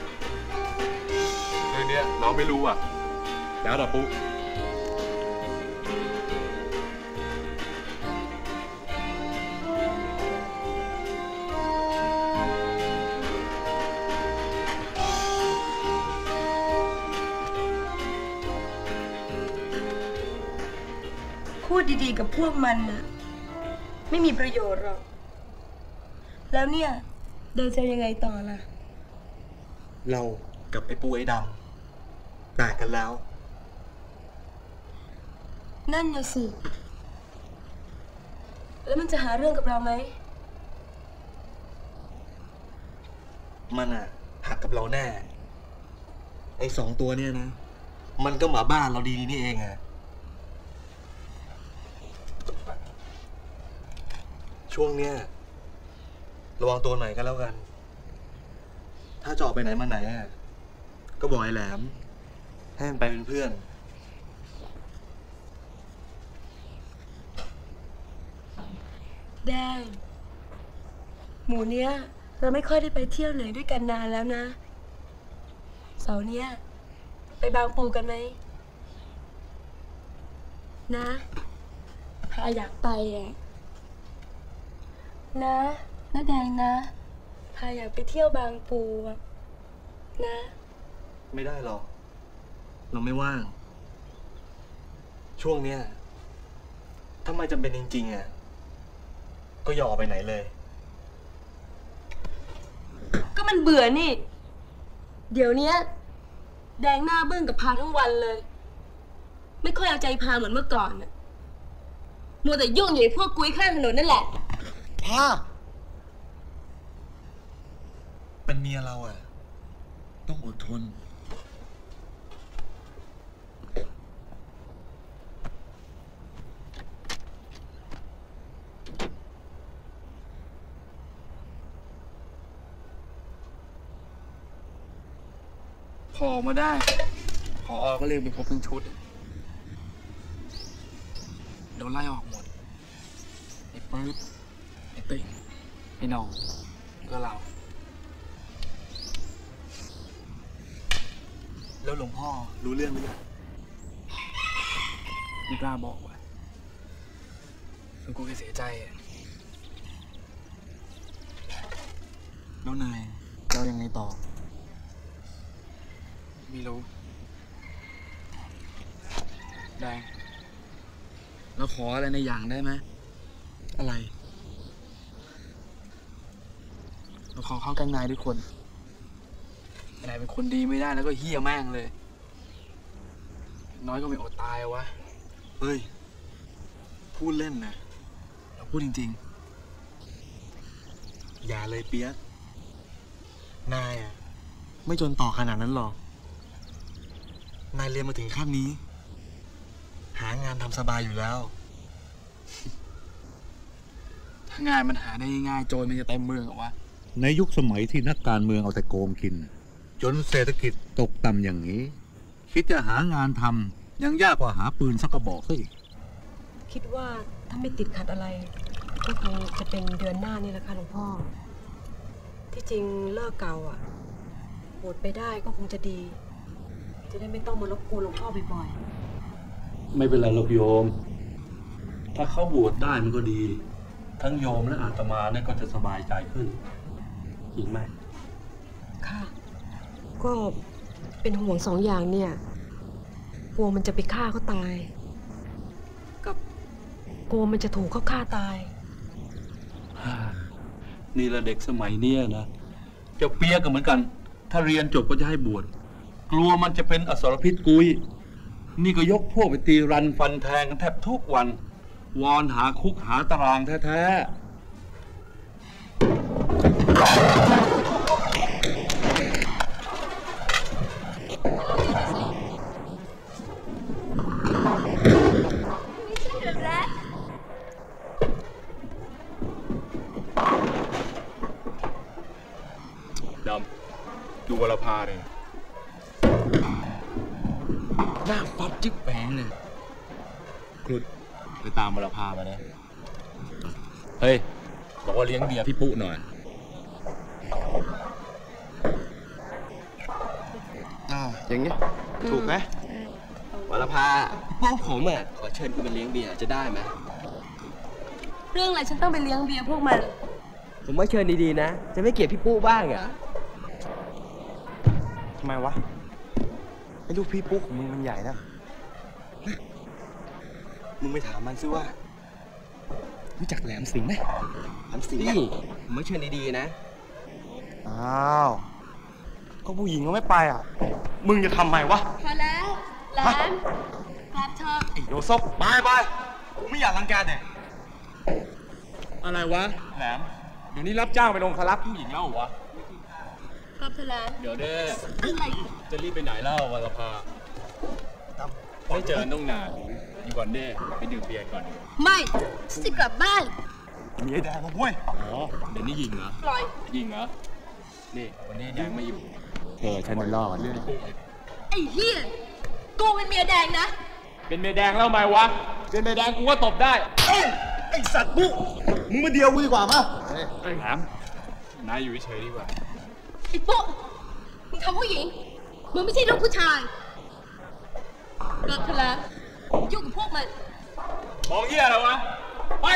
เรื่องนี้เราไม่รู้อ่ะแล้วแต่ปุ๊พูดดีๆกับพวกมันน่ะไม่มีประโยชน์หรอกแล้วเนี่ยเดินจะยังไงต่อล่ะเรากับไอ้ปูไอ้ดำแตกกันแล้วนั่นน่ะสิแล้วมันจะหาเรื่องกับเราไหมมันอะหักกับเราแน่ไอ้2 ตัวเนี่ยนะมันก็มาบ้านเราดีนี่เองอะช่วงเนี้ยระวังตัวหน่อยก็แล้วกันถ้าจะออกไปไหนมาไหนอะก็บอกไอ้แหลมให้มันไปเป็นเพื่อนแดงหมู่เนี้ยเราไม่ค่อยได้ไปเที่ยวไหนด้วยกันนานแล้วนะเสาร์เนี้ยไปบางปูกันไหมนะพาอยากไปอ่ะนะแดงนะพาอยากไปเที่ยวบางปูอะนะไม่ได้หรอกเราไม่ว่างช่วงเนี้ยถ้าไม่จำเป็นจริงๆอ่ะก็อย่าออกไปไหนเลยก็มันเบื่อนี่เดี๋ยวนี้แดงหน้าบึ้งกับพาทั้งวันเลยไม่ค่อยเอาใจพาเหมือนเมื่อก่อนน่ะมัวแต่ยุ่งอยู่ในพวกกุ้ยข้างถนนนั่นแหละพาเป็นเมียเราอ่ะต้องอดทนพอมาได้พอก็เรียกไปพบทั้งชุดโดนไล่ออกหมดไอ้ปื๊ดไอ้ติ่งไอ้น้องก็เราแล้วหลวงพ่อรู้เรื่องหรือยังไม่กล้าบอกว่ะแล้วกูก็เสียใจแล้วนายเรายังไงต่อไม่รู้ได้แล้วขออะไรในอย่างได้ไหมอะไรเราขอเข้ากันนายทุกคนนายเป็นคนดีไม่ได้แล้วก็เฮี้ยแม่งเลยน้อยก็ไม่อดตายวะเฮ้ยพูดเล่นนะเราพูดจริงๆอย่าเลยเปี๊ยกนายอ่ะไม่จนต่อขนาดนั้นหรอกนายเรียนมาถึงขั้นนี้หางานทำสบายอยู่แล้วถ้างานมันหาได้ง่ายโจรมันจะเต็มเมืองเหรอวะในยุคสมัยที่นักการเมืองเอาแต่โกงกินจนเศรษฐกิจตกต่ำอย่างนี้คิดจะหางานทำยังยากกว่าหาปืนสักกระบอกซะอีกคิดว่าถ้าไม่ติดขัดอะไรก็คงจะเป็นเดือนหน้านี่แหละค่ะหลวงพ่อที่จริงเลิกเก่าอ่ะบวชไปได้ก็คงจะดีจะได้ไม่ต้องมารบกวนหลวงพ่อบ่อยๆไม่เป็นไรหรอกโยมถ้าเขาบวชได้มันก็ดีทั้งโยมและอาตมาเนี่ยก็จะสบายใจขึ้นจริงไหมค่ะก็เป็นห่วง2 อย่างเนี่ยกลัวมันจะไปฆ่าเขาตายกับกลัวมันจะถูกเขาฆ่าตายนี่ละเด็กสมัยเนี้ยนะเจ้าเปียกก็เหมือนกันถ้าเรียนจบก็จะให้บวชกลัวมันจะเป็นอสรพิษกุยนี่ก็ยกพวกไปตีรันฟันแทงกันแทบทุกวันวอนหาคุกหาตารางแท้ๆดำดูวรภาเนี่ยหน้าป๊อปจิ๊บแปงเลยครุฑไปตามวรภามาเนี่ยเฮ้ยบอกว่าเลี้ยงเบียร์พี่ปุ๊หน่อยอย่างเงี้ยถูกไหมวรภาพวกผมอ่ะขอเชิญคุณมาเลี้ยงเบียร์จะได้ไหมเรื่องอะไรฉันต้องไปเลี้ยงเบียร์พวกมันผมว่าเชิญดีๆนะจะไม่เกลียดพี่ปุ๊บ้างเหรอทำไมวะไอ้ลูกพี่ปุ๊ของมึงมันใหญ่นะมึงไปถามมันซิว่ารู้จักแหลมสิงห์ไหมแหลมสิงห์นี่ผมไม่เชิญดีๆนะอ้าวก็ผู้หญิงก็ไม่ไปอ่ะมึงจะทำไมวะพอแล้วแหลมกลับเถอะไอ้โยซบไปกูไม่อยากรังแกเด็กอะไรวะแหลมเดี๋ยวนี้รับจ้างไปลงคารับผู้หญิงแล้วเหรอวะกลับเถอะแหลมเดี๋ยวเด้อะไรจะรีบไปไหนเล่าวรภาไม่เจอต้องนานอยู่ก่อนเด้ไปดื่มเบียร์ก่อนไม่จะกลับบ้านมีไอ้แดงมาเว้ยอ๋อเดี๋ยวนี้ยิงเหรอปล่อยยิงเหรอนี่วันนี้แดงไม่อยู่ฉันมันรอดไอ้เหี้ยกูเป็นเมียแดงนะเป็นเมียแดงแล้วไหมวะเป็นเมียแดงกูก็ตบได้ไอ้สัตว์ปุ๊มึงมาเดียวกูดีกว่าป่ะไอ้แหลมนายอยู่เฉยดีกว่าไอ้ปุ๊มึงทำผู้หญิงมึงไม่ใช่ลูกผู้ชายเลิกเถอะแล้วยุ่งกับพวกมันมองเหี้ยอะไรวะไป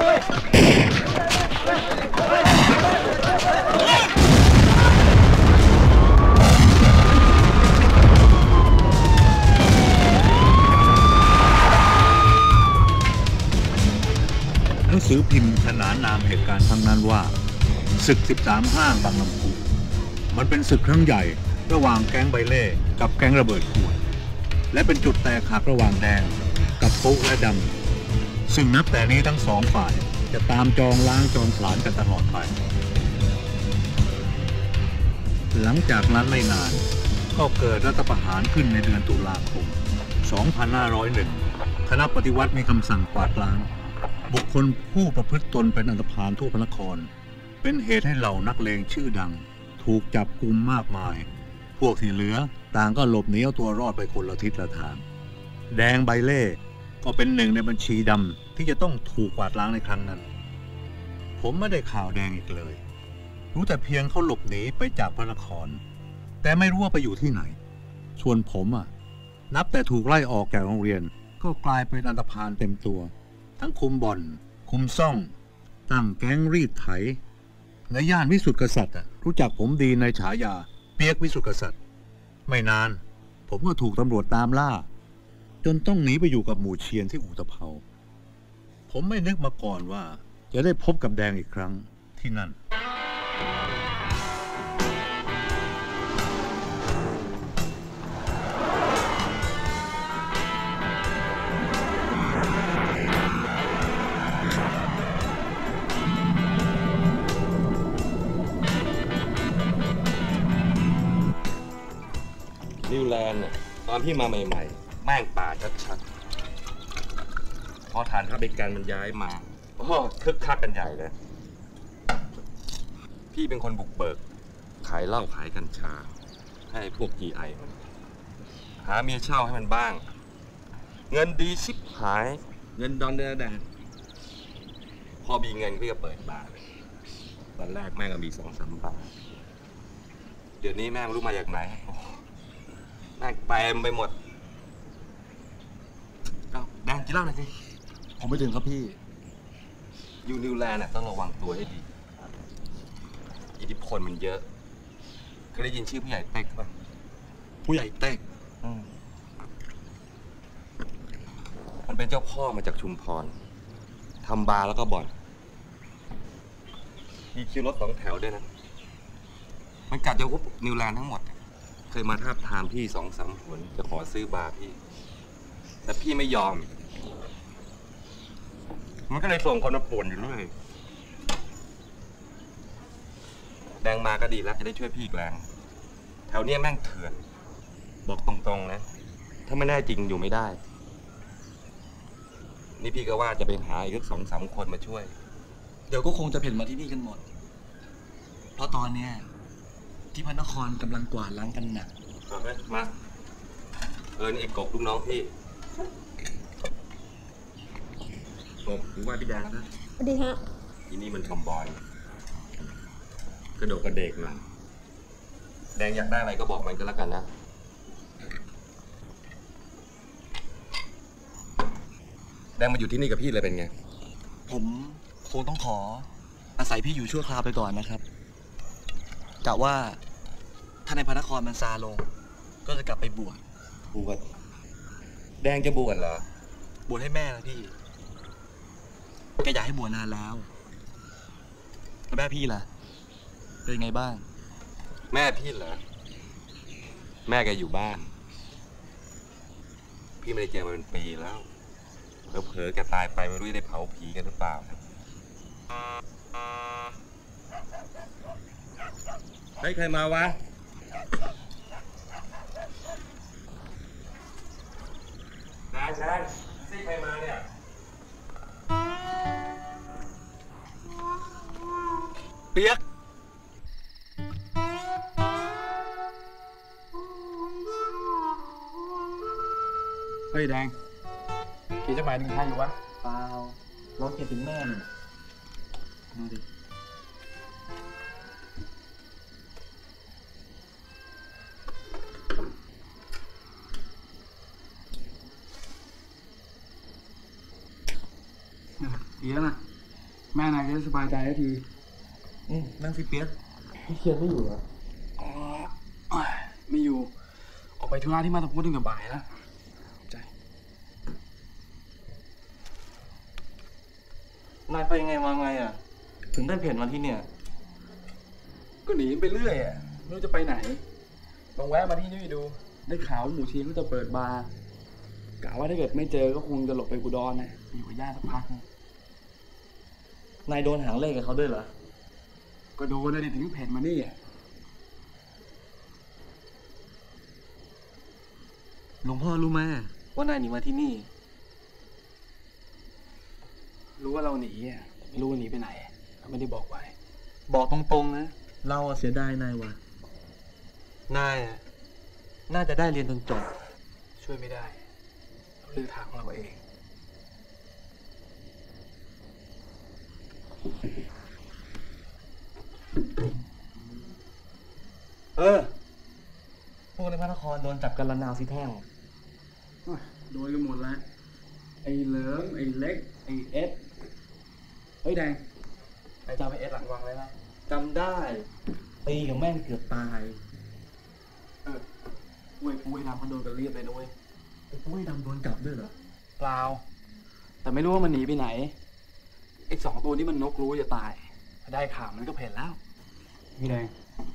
หนังสือพิมพ์ขนานนามเหตุการณ์ครั้งนั้นว่าศึก 13 ห้างบางลำพูมันเป็นศึกครั้งใหญ่ระหว่างแก๊งใบเล่กับแก๊งระเบิดขวดและเป็นจุดแตกหักระหว่างแดงกับปุ๊และดำซึ่งนับแต่นี้ทั้งสองฝ่ายจะตามจองล้างจองผลาญกันตลอดไปหลังจากนั้นไม่นานก็เกิดรัฐประหารขึ้นในเดือนตุลาคม 2501 คณะปฏิวัติมีคำสั่งกวาดล้างบุคคลผู้ประพฤติตนเป็นอันธพาลทั่วพระนครเป็นเหตุให้เหล่านักเลงชื่อดังถูกจับกุมมากมายพวกที่เหลือต่างก็หลบหนีเอาตัวรอดไปคนละทิศละทางแดงใบเล่ก็เป็นหนึ่งในบัญชีดำที่จะต้องถูกกวาดล้างในครั้งนั้นผมไม่ได้ข่าวแดงอีกเลยรู้แต่เพียงเขาหลบหนีไปจากพระนครแต่ไม่รู้ว่าไปอยู่ที่ไหนส่วนผมนับแต่ถูกไล่ออกจากโรงเรียนก็กลายเป็นอันธพาลเต็มตัวทั้งคุมบ่อนคุมซ่องตั้งแก๊งรีดไถในย่านวิสุทธิกษัตริย์รู้จักผมดีในฉายาเปียกวิสุทธิกษัตริย์ไม่นานผมก็ถูกตำรวจตามล่าจนต้องหนีไปอยู่กับหมู่เชียนที่อุตภเปาผมไม่นึกมาก่อนว่าจะได้พบกับแดงอีกครั้งที่นั่นนิวแลนด์เนี่ยตอนพี่มาใหม่ๆแม่งป่าชัดๆพอฐานทัพอเมริกันมันย้ายมาโอ้คึกคักกันใหญ่เลยพี่เป็นคนบุกเบิกขายเหล้าขายกัญชาให้พวก GI มันหาเมียเช่าให้มันบ้างเงินดีชิบหายเงินดอนเดือนแดงพอมีเงินพี่ก็เปิดบาร์ตอนแรกแม่งก็มี2-3 บาร์เดี๋ยวนี้แม่งรู้มาจากไหนแม่งเต็มไปหมดเอาแดงกินเหล้าหน่อยสิผมไม่ดื่มครับพี่อยู่นิวแลนด์ต้องระวังตัวให้ดีอิทธิพลมันเยอะเคยได้ยินชื่อผู้ใหญ่เต็กป่ะผู้ใหญ่เต็กมันเป็นเจ้าพ่อมาจากชุมพรทำบาร์แล้วก็บ่อนมีคิวรถ2 แถวด้วยนะมันกัดจะวุบนิวแลนด์ทั้งหมดเคยมาทาบทามพี่2-3 หนจะขอซื้อบาร์พี่แต่พี่ไม่ยอมมันก็เลยส่งคนมาป่วนอยู่เรื่อยแดงมาก็ดีแล้วจะได้ช่วยพี่อีกแรงแถวนี้แม่งเถื่อนบอกตรงๆนะถ้าไม่ได้จริงอยู่ไม่ได้นี่พี่ก็ว่าจะไปหาอีก2-3 คนมาช่วยเดี๋ยวก็คงจะเพ่นมาที่นี่กันหมดเพราะตอนเนี้ยที่พระนครกำลังกวาดล้างกันหนักมานี่ไอ้กบลูกน้องพี่กบหรือว่าพี่แดงนะสวัสดีฮะทีนี้มันทอมบอยกระโดดกระเดกหน่อยแดงอยากได้อะไรก็บอกมันก็แล้วกันนะแดงมาอยู่ที่นี่กับพี่เลยเป็นไงผมคงต้องขออาศัยพี่อยู่ชั่วคราวไปก่อนนะครับกะว่าถ้าในพระนครมันซาลงก็จะกลับไปบวชแดงจะบวชเหรอบวชให้แม่นะพี่แกอยากให้บวชนานแล้วแล้วแม่พี่ล่ะเป็นไงบ้างแม่พี่เหรอแม่แกอยู่บ้านพี่ไม่ได้เจอมาเป็นปีแล้วเผลอๆแกตายไปไม่รู้ได้เผาผีกันหรือเปล่าเฮ้ยใครมาวะนายซี่ใครมาเนี่ยเปียกเฮ้ยแดงคิดจะหมายถึงใครอยู่วะเปล่าเราคิดถึงแม่นี่ดูดิเยอะนะแม่นายจะได้สบายใจได้ทีนั่งสิเปียกพี่เคียนไม่อยู่เหรอไม่อยู่ ออกไปธุระที่มาตะพุดถึงกับบ่ายแล้วใจนายไปยังไงมาไงอ่ะ ถึงได้เพ่นมาที่เนี่ยก็หนีไปเรื่อยอ่ะไม่รู้จะไปไหนลองแวะมาที่นี่ดูได้ข่าวหมูชีเขาจะเปิดบาร์กะว่าถ้าเกิดไม่เจอก็คงจะหลบไปอุดรนะอยู่กับย่าสักพักนายโดนหางเลขกับเขาด้วยเหรอก็โดนนะดิถึงเพ่นมานี่หลวงพ่อรู้ไหมว่านายหนีมาที่นี่รู้ว่าเราหนีอ่ะรู้ว่าหนีไปไหนไม่ได้บอกไว้บอกตรงๆนะเราเสียดายนายว่ะนายน่าจะได้เรียนจนจบช่วยไม่ได้เราเลือกทางของเราเองพวกในพระนครโดนจับกันละนาวสิแท่งโดนกันหมดแล้วไอ้เหลิมไอ้เล็กไอ้เอสเฮ้ยแดงไอ้จำไอ้เอสหลังวังเลยนะจำได้ตีกับแม่งเกือบตายปุ้ยดำมันโดนกันเรียบเลยนะเว้ยปุ้ยดำโดนจับด้วยเหรอเปล่าแต่ไม่รู้ว่ามันหนีไปไหนไอ้2 ตัวที่มันนกรู้จะตายได้ข่าวมันก็เพ่นแล้วพี่แดง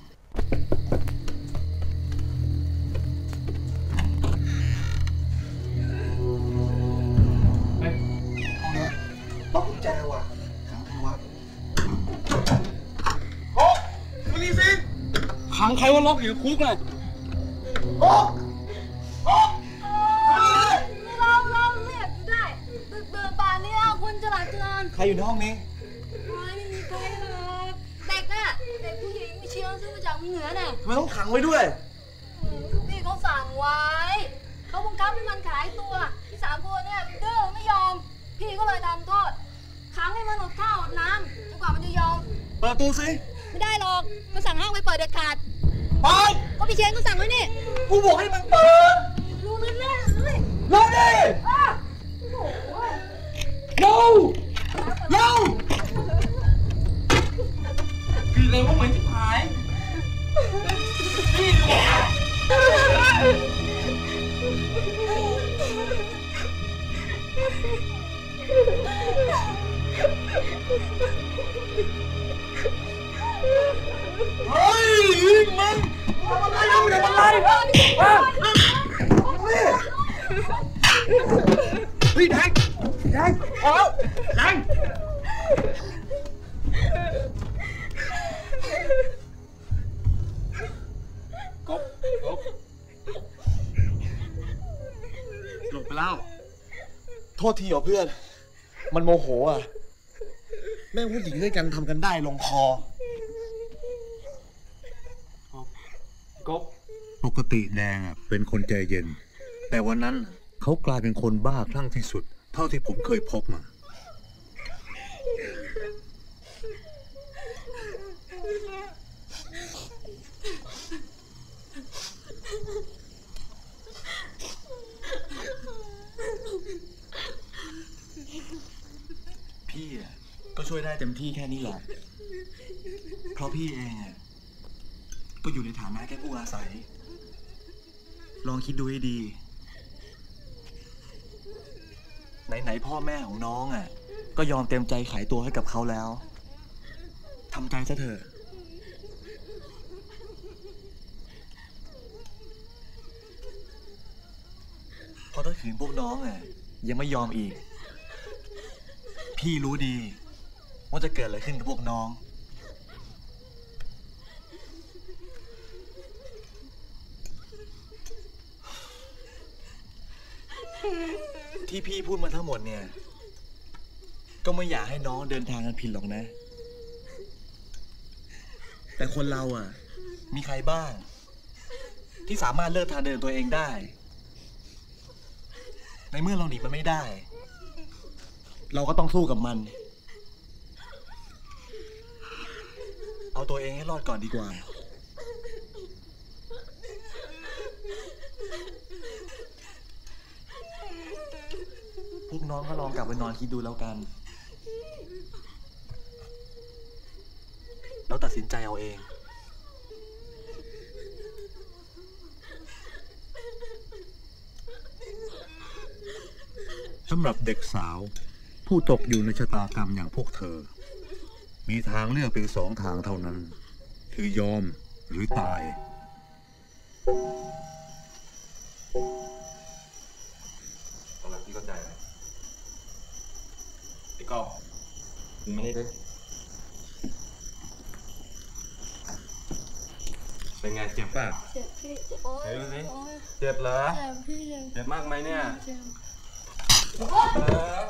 ล็อกกุญแจว่ะขังใครวะโอ้มาลีสิขังใครวะล็อกอยู่คุกเลยโอ้เราเรียกอยู่ได้ตึกเบิร์ป่านนี้เอาคนจราจรใครอยู่ในห้องนี้ไม่มีใครหรอกเด็กน่ะเด็กผู้หญิงไม่เชื่อซื้อมาจากเหนือน่ะทำไมต้องขังไว้ด้วยพี่เขาสั่งไว้เขาบังคับให้มันขายตัวที่3 คนเนี่ยดื้อไม่ยอมพี่ก็เลยทำโทษขังให้มันอดข้าวอดน้ำจนกว่ามันจะยอมเปิดตู้สิไม่ได้หรอกมันสั่งห้ามไม่เปิดเด็ดขาดไปก็พี่เชนก็สั่งไว้นี่กูบอกให้มันเปิดรู้นั่นแน่เลยรู้ดิรู้คือเลยว่าเหมือนจะหายนี่เฮ้ยมันอะไรเฮ้ยแดงพอแล้วแดงกบหลบไปแล้วโทษทีเหรอเพื่อนมันโมโหอ่ะแม่ผู้หญิงด้วยกันทำกันได้ลงคอปกติแดงเป็นคนใจเย็นแต่วันนั้นเขากลายเป็นคนบ้าคลั่งที่สุดเท่าที่ผมเคยพบมาพี่ก็ช่วยได้เต็มที่แค่นี้แหละเพราะพี่เองก็อยู่ในฐานะแค่ผู้อาศัยลองคิดดูให้ดีไหนพ่อแม่ของน้องก็ยอมเต็มใจขายตัวให้กับเขาแล้วทำใจซะเถอะเพราะถ้าขืนพวกน้องยังไม่ยอมอีกพี่รู้ดีว่าจะเกิดอะไรขึ้นกับพวกน้องที่พี่พูดมาทั้งหมดเนี่ยก็ไม่อยากให้น้องเดินทางกันผิดหรอกนะแต่คนเรามีใครบ้างที่สามารถเลือกทางเดินตัวเองได้ในเมื่อเราหนีมันไม่ได้เราก็ต้องสู้กับมันเอาตัวเองให้รอดก่อนดีกว่าพวกน้องก็ลองกลับไปนอนคิดดูแล้วกันแล้วตัดสินใจเอาเองสำหรับเด็กสาวผู้ตกอยู่ในชะตากรรมอย่างพวกเธอ มีทางเลือกเพียง2 ทางเท่านั้น คือยอมหรือตายตอนหลังพี่เข้าใจไหมไอ้ก้อมึงไม่ได้ด้วยเป็นไงเจ็บป่ะเจ็บพี่โอ๊ยไหนดูสิเจ็บเหรอเจ็บพี่เจ็บมากไหมเนี่ยเจ็บเจ็บเหรอ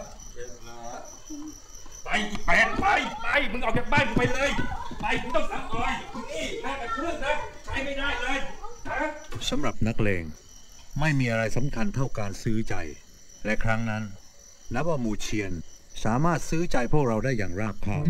ไปอีแปดไปมึงออกจากบ้านกูไปเลยไปมึงต้องสั่งออยนี่แม่กับเครื่องนะใช้ไม่ได้เลยฮะสำหรับนักเลงไม่มีอะไรสำคัญเท่าการซื้อใจ และครั้งนั้นนับว่าหมู่เชียนสามารถซื้อใจพวกเราได้อย่างราบคาบ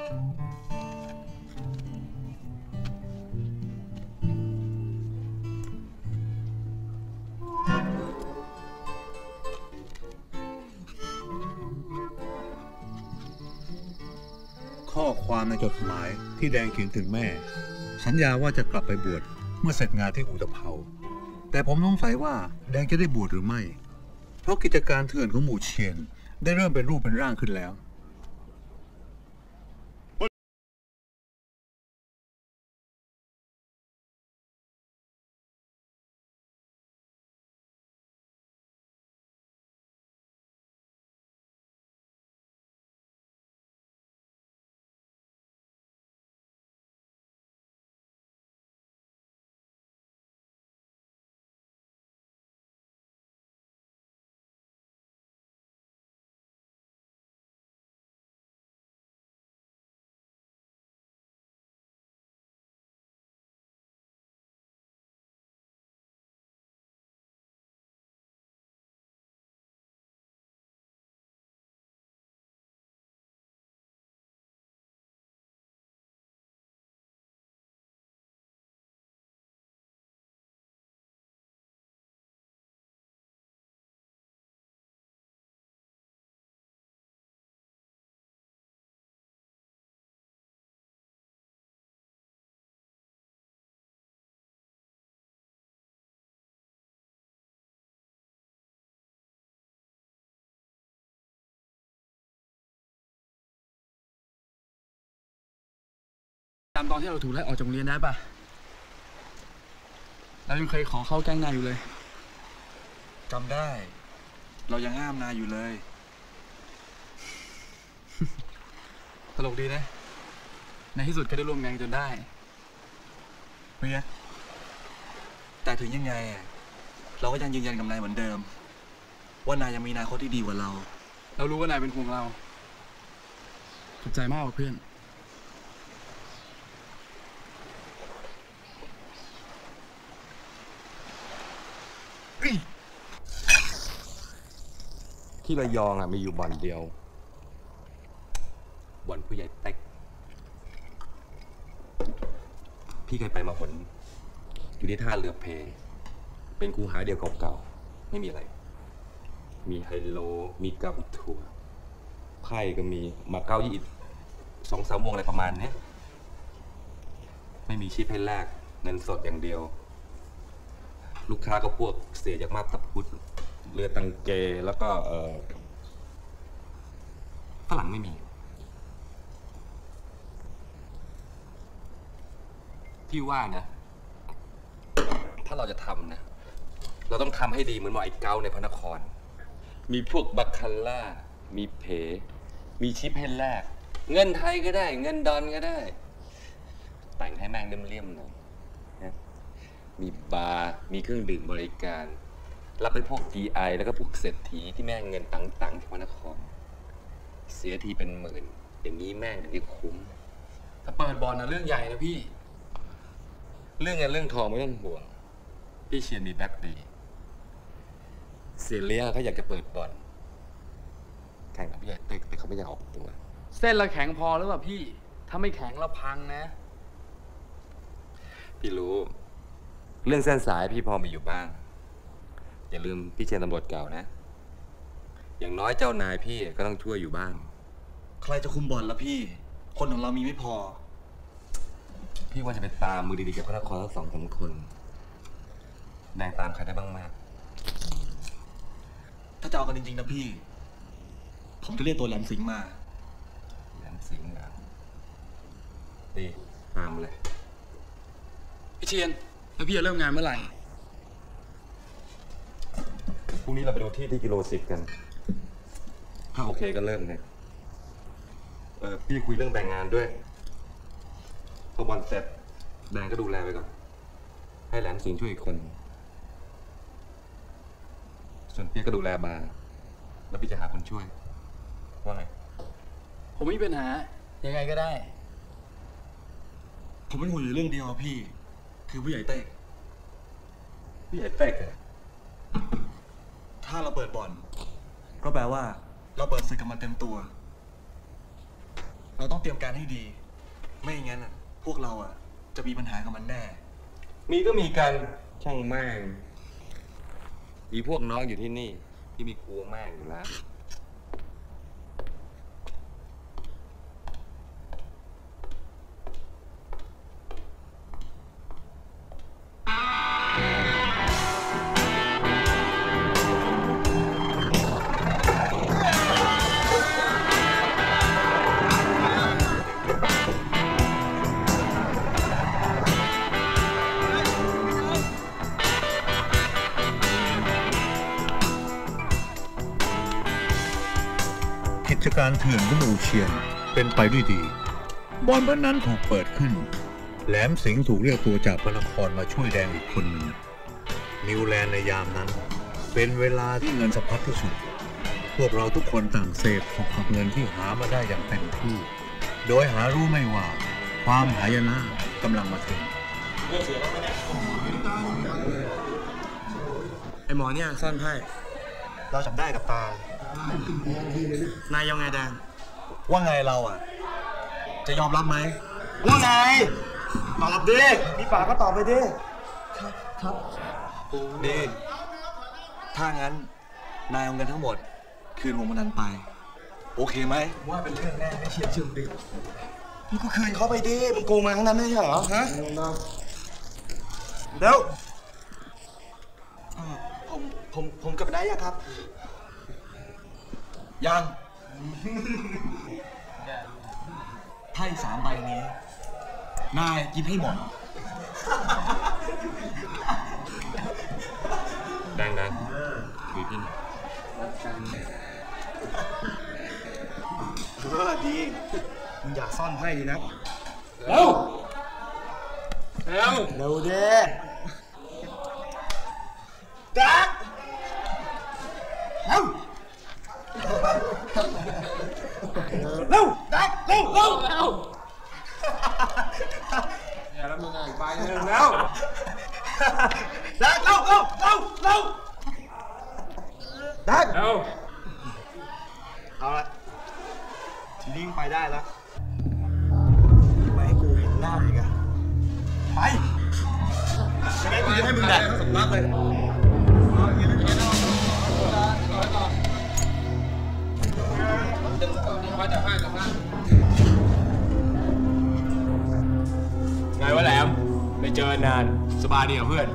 ข้อความในจดหมายที่แดงเขียนถึงแม่สัญญาว่าจะกลับไปบวชเมื่อเสร็จงานที่อุตภเปาแต่ผมสงสัยว่าแดงจะได้บวชหรือไม่เพราะกิจการเถื่อนของหมู่เชียนได้เริ่มเป็นรูปเป็นร่างขึ้นแล้วจำตอนที่เราถูกไล่ออกจากโรงเรียนได้ปะเรายังเคยขอเข้าแก๊งนายอยู่เลยจำได้ เรายังห้ามนายอยู่เลย ตลกดีนะ ในที่สุดก็ได้ร่วมงานจนได้เมียแต่ถึงยังไงเราก็ยังยืนยันกับนายเหมือนเดิม ว่านายยังมีอนาคตที่ดีกว่าเรารู้ว่านายเป็นห่วงเราขอบใจมากเพื่อนที่ระยองมีอยู่บ่อนเดียวบ่อนผู้ใหญ่เต็กพี่เคยไปมาคนอยู่ที่ท่าเรือเพเป็นคูหาเดียวเก่าๆไม่มีอะไรมีไฮโลมีกับทัวร์ไพ่ก็มีมาเก้ายี่2-3 วงอะไรประมาณนี้ไม่มีชิปให้แลกเงินสดอย่างเดียวลูกค้าก็พวกเสียจากมาบตะพุดเรือตังเกแล้วก็ฝรั่งไม่มีพี่ว่านะถ้าเราจะทำนะเราต้องทำให้ดีเหมือนหมอไอ้เกาในพระนครมีพวกบัคคาร่ามีเพมีชิปให้แลกเงินไทยก็ได้เงินดอลก็ได้แต่งให้แม่งเลี่ยมๆหน่อยนะมีบาร์มีเครื่องดื่มบริการรับไปพวก GI แล้วก็พวกเศรษฐีที่แม่งเงินตังๆที่พระนครเสียทีเป็นหมื่นอย่างนี้แม่งถึงจะคุ้มถ้าเปิดบ่อนนะเรื่องใหญ่นะพี่เรื่องเงินเรื่องทองไม่ต้องห่วงพี่เชียนมีแบ็คดีเสียเลี้ยเขาอยากจะเปิดบ่อนแข่งกับพี่ใหญ่เต็กแต่เขาไม่อยากออกตัวเส้นเราแข็งพอหรือเปล่าพี่ถ้าไม่แข็งเราพังนะพี่รู้เรื่องเส้นสายพี่พอมีอยู่บ้างอย่าลืมพี่เชียนตำรวจเก่านะอย่างน้อยเจ้านายพี่ก็ต้องช่วยอยู่บ้างใครจะคุมบ่อนละพี่คนของเรามีไม่พอพี่ว่าจะไปตามมือดีๆกับพระนครทั้ง2-3 คนแดงตามใครได้บ้างมากถ้าจะเอากันจริงๆนะพี่ ผมจะเรียกตัวแหลมสิงห์มาแหลมสิงห์นะดีตามเลยพี่เชียนแล้วพี่จะเริ่มงานเมื่อไหร่พรุ่งนี้เราไปดูที่กิโล 10กันถ้าโอเคก็เริ่มเลยพี่คุยเรื่องแบ่งงานด้วยพอบอลเสร็จแดงก็ดูแลไปก่อนให้แหลมสิงห์ช่วยอีกคนส่วนพี่ก็ดูแลบาร์แล้วพี่จะหาคนช่วยว่าไงผมไม่มีปัญหายังไงก็ได้ ผมเป็นห่วงอยู่เรื่องเดียวพี่ คือผู้ใหญ่เต้ผู้ใหญ่เต้เหรอถ้าเราเปิดบ่อนก็แปลว่าเราเปิดศึกกับมันเต็มตัว เราต้องเตรียมการให้ดี ไม่อย่างนั้นพวกเราจะมีปัญหากับมันแน่มีก็มีกันช่างแม่งมีพวกน้องอยู่ที่นี่ที่มีกลัวแม่งอยู่แล้วกิจการเถื่อนของอูเชียนเป็นไปด้วยดีบ่อนพนันถูกเปิดขึ้นแหลมสิงห์ถูกเรียกตัวจากพระนครมาช่วยแดงอีกคนหนึ่งนิวแลนด์ในยามนั้นเป็นเวลาที่เงินสะพัดที่สุดพวกเราทุกคนต่างเสพสุขกับเงินที่หามาได้อย่างเต็มที่โดยหารู้ไม่ว่าความหายนะกำลังมาถึงไอหมอเนี่ยซ่อนไพ่เราจับได้กับตา นายยังไงแดงว่าไงเราจะยอมรับไหมว่าไงตอบดิมีปากก็ตอบไปดิครับดีถ้างั้นนายเอาเงินทั้งหมดคืนวงพนันไปโอเคไหมว่าเป็นเรื่องแน่ไม่เชื่อชื่อดิมึงก็คืนเขาไปดิมึงโกงมาทั้งนั้นไม่ใช่เหรอฮะเดี๋ยวผมกับนายครับยังไพ่3 ใบนี้นายกินให้หมดดังคุยพี่ดีมึงอยากซ่อนไพ่ดีนะเร็วเร็วเด้ดักเร็วดักเร็วอย่าแล้วมึงอีกใบนึงแล้วดักเร็วดักเอาละทีนี้ไปได้แล้วไม่ให้กูเห็นหน้าอีกไปไม่งั้นกูจะให้มึงดักสำลักเลยไงวะแหลมไม่เจอนานสบายดีกับเพื่อน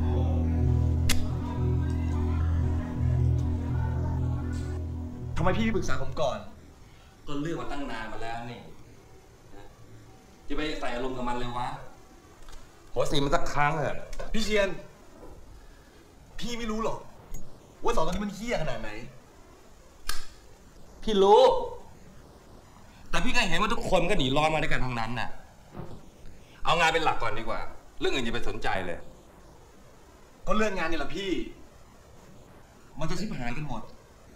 ทำไมพี่ปรึกษาผมก่อนก็เลือกมาตั้งนานมาแล้วนี่จะไปใส่อารมณ์กับมันเลยวะโหสีมันสักครั้งเถอะพี่เชียนพี่ไม่รู้หรอกว่า2 ตัวนี้มันเหี้ยขนาดไหนพี่รู้แต่พี่ก็เห็นว่าทุกคนก็หนีร้อนมาด้วยกันทั้งนั้นน่ะเอางานเป็นหลักก่อนดีกว่าเรื่องอื่นอย่าไปสนใจเลยก็เรื่องงานนี่แหละพี่มันจะชิบหายกันหมด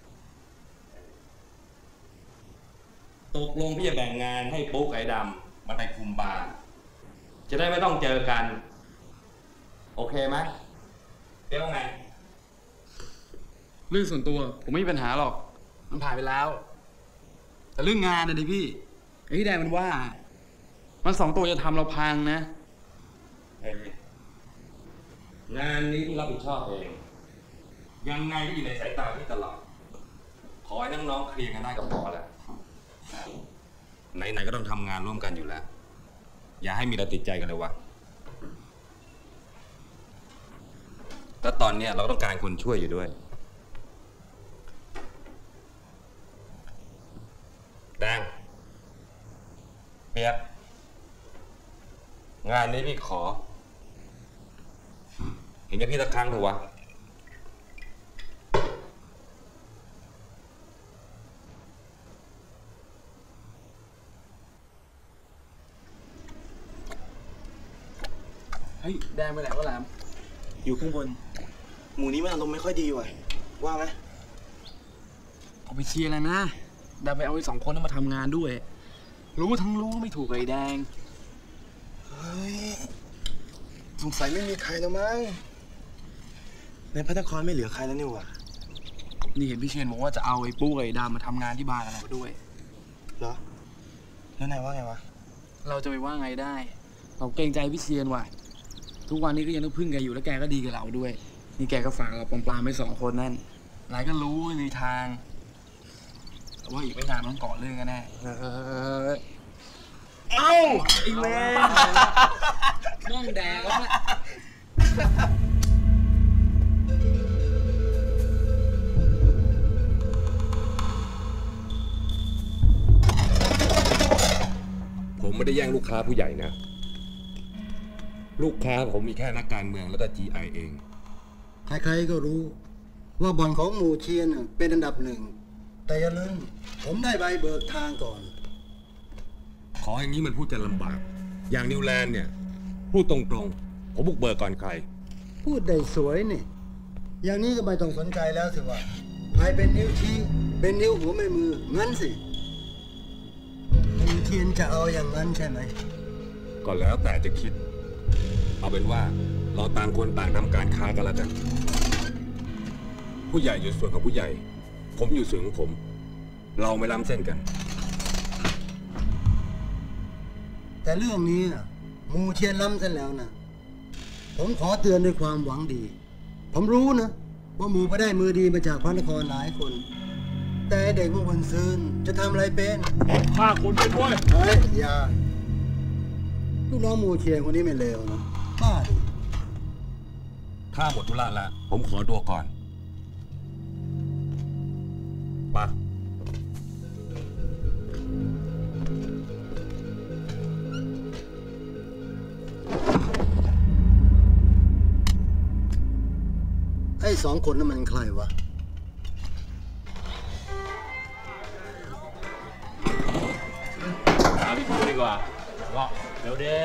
ตกลงพี่จะแบ่งงานให้ปุ๊กไอ้ดำมาไปคุมบาร์จะได้ไม่ต้องเจอกันโอเคไหมเดี๋ยวไงเรื่องส่วนตัวผมไม่มีปัญหาหรอกมันผ่านไปแล้วแต่เรื่องงานนะดิพี่ไอ้ที่แดงมันว่ามัน2 ตัวจะทำเราพังนะงานนี้พี่รับผิดชอบเองยังไงก็อยู่ในสายตาพี่ตลอดขอให้น้องๆเคลียร์กันได้ก็พอแล้วไหนๆก็ต้องทำงานร่วมกันอยู่แล้วอย่าให้มีเราติดใจกันเลยวะแล้วตอนเนี้ยเราต้องการคนช่วยอยู่ด้วยแดงเปียกงานนี้พี่ขอเห็นแกพี่สักครั้งเถอะวะเฮ้ยแดงไปไหนวะหลามอยู่ข้างบนหมู่นี้มันอารมณ์ไม่ค่อยดีว่ะว่าไหมเอาไปเชียร์อะไรนะแดงไปเอาไอ้2 คนนั้นมาทำงานด้วยรู้ทั้งรู้ไม่ถูกไอ้แดงเฮ้ยสงสัยไม่มีใครแล้วมั้งในพระนครไม่เหลือใครแล้วนี่วะนี่เห็นพี่เชียนบอกว่าจะเอาไอ้ปุ๊กไอ้ดำมาทำงานที่บ้านกับเราด้วยเหรอแล้วนายว่าไงวะเราจะไปว่าไงได้เราเกรงใจพี่เชียนว่ะทุกวันนี้ก็ยังต้องพึ่งแกอยู่แล้วแกก็ดีกับเราด้วยนี่แกก็ฝากเราปลาไม่2 คนนั่นนายก็รู้ในทางแต่ว่าอีกไม่นานต้องก่อเรื่องกันแน่เอ้าไอ้แม่น้องแดงแล้วผมไม่ได้แย่งลูกค้าผู้ใหญ่นะลูกค้าผมมีแค่นักการเมืองแล้วก็ GI เองใครๆก็รู้ว่าบ่อนของหมู่เชียนเป็นอันดับ1แต่อย่าลืมผมได้ใบเบิกทางก่อนขออย่างนี้มันพูดจะลำบากอย่างนิวแลนด์เนี่ยพูดตรงๆผมบุกเบิกก่อนใครพูดได้สวยนี่อย่างนี้ก็ไม่ต้องสนใจแล้วสิว่าใครเป็นนิ้วชี้เป็นนิ้วหัวไม่มืองั้นสิหมู่เชียนจะเอาอย่างนั้นใช่ไหมก็แล้วแต่จะคิดเอาเป็นว่าเราต่างคนต่างทำการค้ากันแล้วกันผู้ใหญ่อยู่ส่วนของผู้ใหญ่ผมอยู่ส่วนของผมเราไม่ล้ำเส้นกันแต่เรื่องนี้นะหมู่เชียนล้ำเส้นแล้วนะผมขอเตือนด้วยความหวังดีผมรู้นะว่าหมู่ก็ได้มือดีมาจากพระนครหลายคนแต่เด็กพวกคนซื่นจะทำอะไรเป็นฆ่าคนไปด้วยเฮ้ยอย่าลูกน้องหมู่เชียนคนนี้ไม่เลวนะบ้าดิถ้าหมดธุระละผมขอตัวก่อนไปไอ้2 คนนั้นมันใครวะเอาพี่ปูดีกว่าก็เดี๋ยวเด้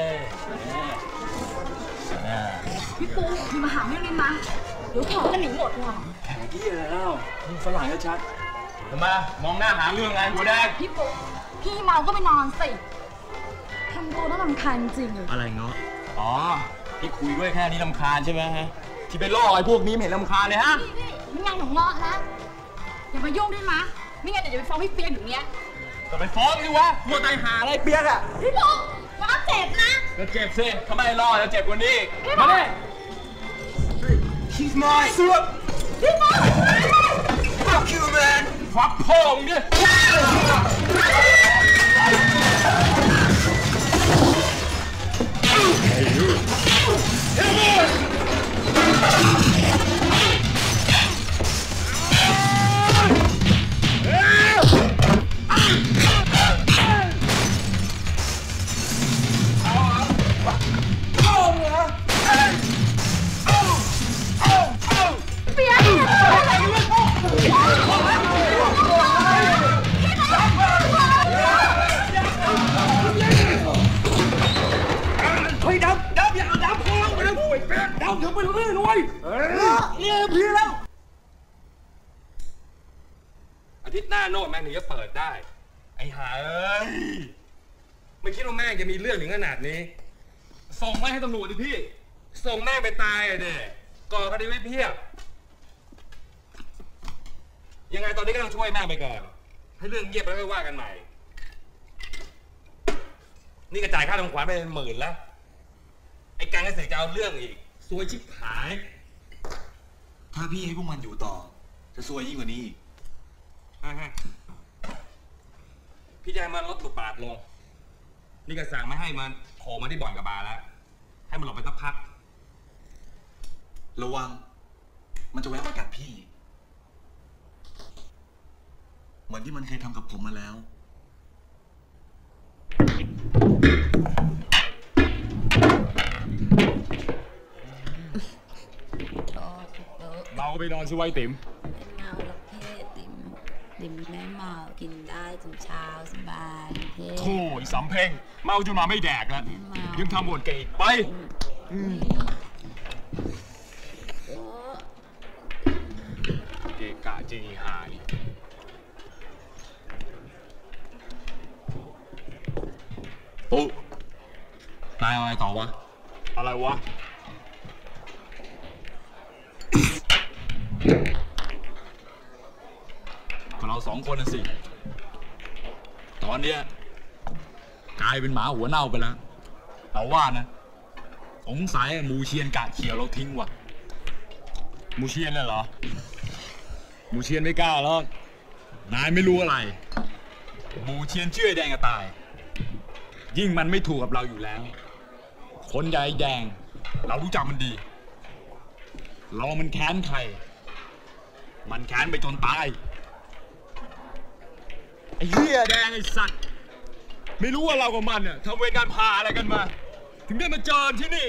พี่ปูมาหาไม่รินมาเดี๋ยวแข่งกันหนีหมดว่ะแข่งที่แล้วมึงฝรั่งชัดทำไมมองหน้าหาเรื่องไงหัวแดงพี่ปูพี่เมาก็ไปนอนสิทำตัวน่ารำคาญจริงอะไรเนาะอ๋อที่คุยด้วยแค่นี้รำคาญใช่ไหมฮะที่ไปล่อไอ้พวกนี้ไม่เห็นรำคาญเลยฮะนี่งานของเงาะนะอย่ามายุ่งได้ไหมไม่งั้นเดี๋ยวจะไปฟ้องพี่เปียกอย่างเงี้ยจะไปฟ้องดิวะมัวใจหาอะไรเปียกอ่ะพี่ปูน้าเจ็บนะก็เจ็บสิทำไมล่อจะเจ็บกว่านี้มาเลยHe's mine เสือกพี่ปู Fuck you man ฟักพ่อมึงดิอาทิตย์หน้าโน่นแม่งถึงจะเปิดได้ไอ้ห่าเอ้ยไม่คิดว่าแม่งจะมีเรื่องถึงขนาดนี้ส่งแม่งให้ตำรวจดิพี่ส่งแม่งไปตายอะเด็กก่อคดีไม่เพียบยังไงตอนนี้ก็ต้องช่วยแม่งไปก่อนให้เรื่องเงียบแล้วค่อยว่ากันใหม่นี่กระจายค่าทำขวัญไปเป็น10,000แล้วไอ้การเกษตรจะเอาเรื่องอีกซวยชิบหายถ้าพี่ให้พวกมันอยู่ต่อจะซวยยิ่งกว่านี้อีกพี่จะให้มันลดบทบาทลงนี่ก็สั่งไม่ให้มันโผล่มาที่บ่อนกับบาร์แล้วให้มันหลบไปสักพักระวังมันจะแวะมากัดพี่เหมือนที่มันเคยทำกับผมมาแล้วเราไปนอนช่วยติ๋มเมาแล้วเพ่ติ๋มไม่เมากินได้จนเช้าสบายเพ่โธ่สำเพ็งเมาจนมาไม่แดกแล้วยังทำบ่นเก่งไปเกะกะจีหายปุ๊นายเอาอะไรต่อวะอะไรวะก็เรา2 คนน่ะสิตอนเนี้ยกลายเป็นหมาหัวเน่าไปแล้วเราว่านะสงสัยหมูเชียนกะเขียวเราทิ้งว่ะหมูเชียนเลยเหรอหมูเชียนไม่กล้าหรอกนายไม่รู้อะไรหมูเชียนเชื่อแดงก็ตายยิ่งมันไม่ถูกกับเราอยู่แล้วคนใหญ่แดงเรารู้จักมันดีเรามันแค้นใครมันแค้นไปจนตายไอ้เหี้ยแดงไอ้สัตว์ไม่รู้ว่าเรากับมันเนี่ยทำเวรการพาอะไรกันมาถึงได้มาเจอที่นี่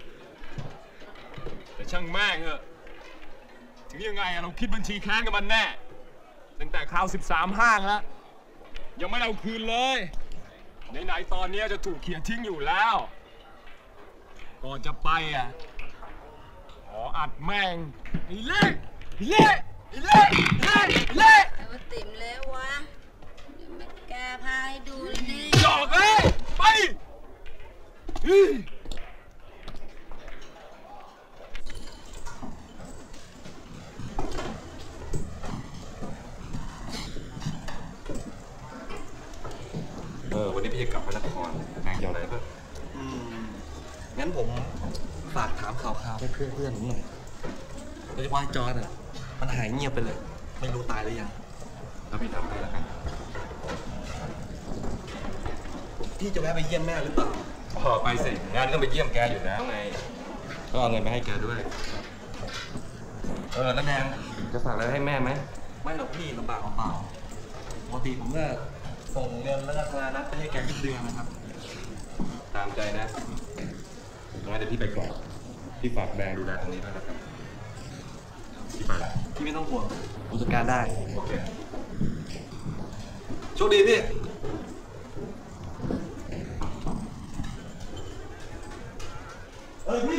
แต่ช่างแม่งเถอะถึงยังไงเราคิดบัญชีแค้นกับมันแน่ตั้งแต่คราว13 ห้างแล้วยังไม่เอาคืนเลยไหนๆตอนนี้จะถูกเขี่ยทิ้งอยู่แล้วก่อนจะไปอ่ะขออัดแม่งไอ้เล่เล่เล่เล่เล่เอาติ๋มแล้ววะไม่กล้าพาให้ดูเลยนี่หยอกเลยไปวันนี้พี่จะกลับพระนครแบ่งอย่างไรก็งั้นผมฝากถามข่าวๆให้เพื่อนๆผมหน่อยโดยเฉพาะจอร์ดอ่ะมันหายเงียบไปเลยไม่รู้ตายหรือยังแล้วพี่ทำไปแล้วกันพี่จะแวะไปเยี่ยมแม่หรือเปล่าไปสิงานก็ไปเยี่ยมแกอยู่นะไงก็เอาเงินไปให้แกด้วยแล้วแนนจะฝากอะไรให้แม่ไหมไม่หรอกพี่ลำบากเปล่าปกติผมก็ส่งเงินแล้วก็งานนัดไปให้แกทุกเดือนนะครับตามใจนะงั้นเดี๋ยวพี่ไปก่อนพี่ฝากแบงดูแลตรงนี้ด้วยนะครับพี่ไปแล้วพี่ไม่ต้องห่วงผมจัดการได้โอเคโชคดีพี่พี่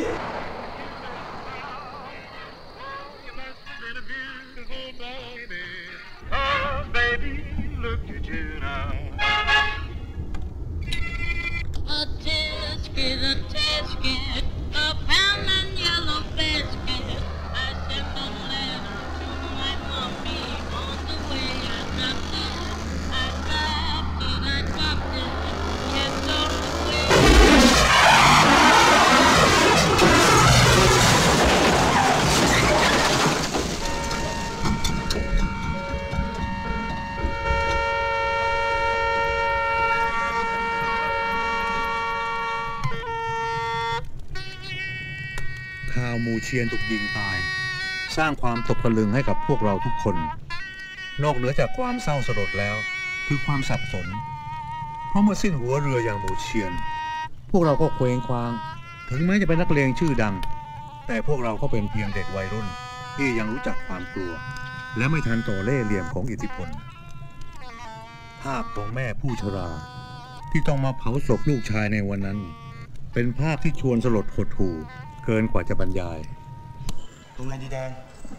ข่าวหมู่เชียนถูกยิงตายสร้างความตกตะลึงให้กับพวกเราทุกคนนอกเหนือจากความเศร้าสลดแล้วคือความสับสนเพราะเมื่อสิ้นหัวเรืออย่างหมู่เชียนพวกเราก็เคว้งคว้างถึงแม้จะเป็นนักเลงชื่อดังแต่พวกเราก็เป็นเพียงเด็กวัยรุ่นที่ยังรู้จักความกลัวและไม่ทันต่อเล่ห์เหลี่ยมของอิทธิพลภาพของแม่ผู้ชราที่ต้องมาเผาศพลูกชายในวันนั้นเป็นภาพที่ชวนสลดหดหู่เกินกว่าจะบรรยายตรงไหนดีแดง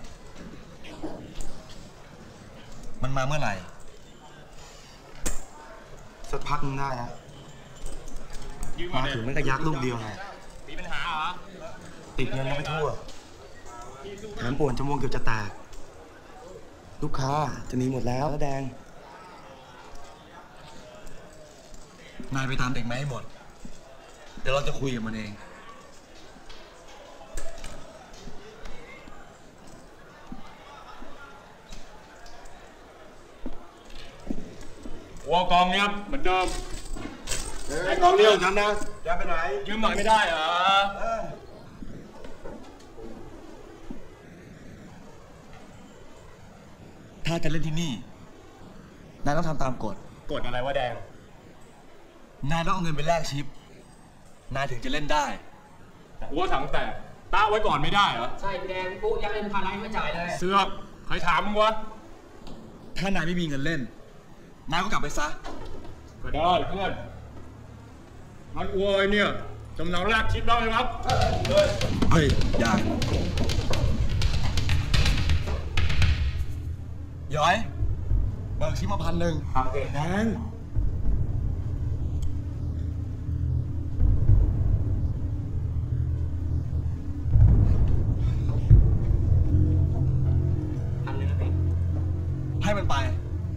มันมาเมื่อไหร่สักพักนึงได้นะมาถึงไม่กระยักลูกเดียวไงมีปัญหาเหรอติดเงินกันไปทั่วแถมป่วนจมูกเกือบจะแตกลูกค้าจะหนีหมดแล้วแดงนายไปตามเด็กมาให้หมดเดี๋ยวเราจะคุยกับมันเองหัวกองเนี้ยเหมือนเดิมไอ้กองเลี้ยวฉันนะจะไปไหนยืมหน่อยไม่ได้เหรอถ้าจะเล่นที่นี่นายต้องทำตามกฎกฎอะไรวะแดงนายต้องเอาเงินไปแลกชิปนายถึงจะเล่นได้หัวถังแตกต้าไว้ก่อนไม่ได้เหรอใช่พี่แดงปุ๊ยังเล่นพาราไม่จ่ายเลยเสือกใครถามมึงวะถ้านายไม่มีเงินเล่นนายก็กลับไปซะก็ได้เพื่อนมันอวยเนี่ยจำนำแรกชิปได้ไหมครับเฮ้ยอย่าย้อยเบิกชิปมา1,000ครับแดงให้มันไป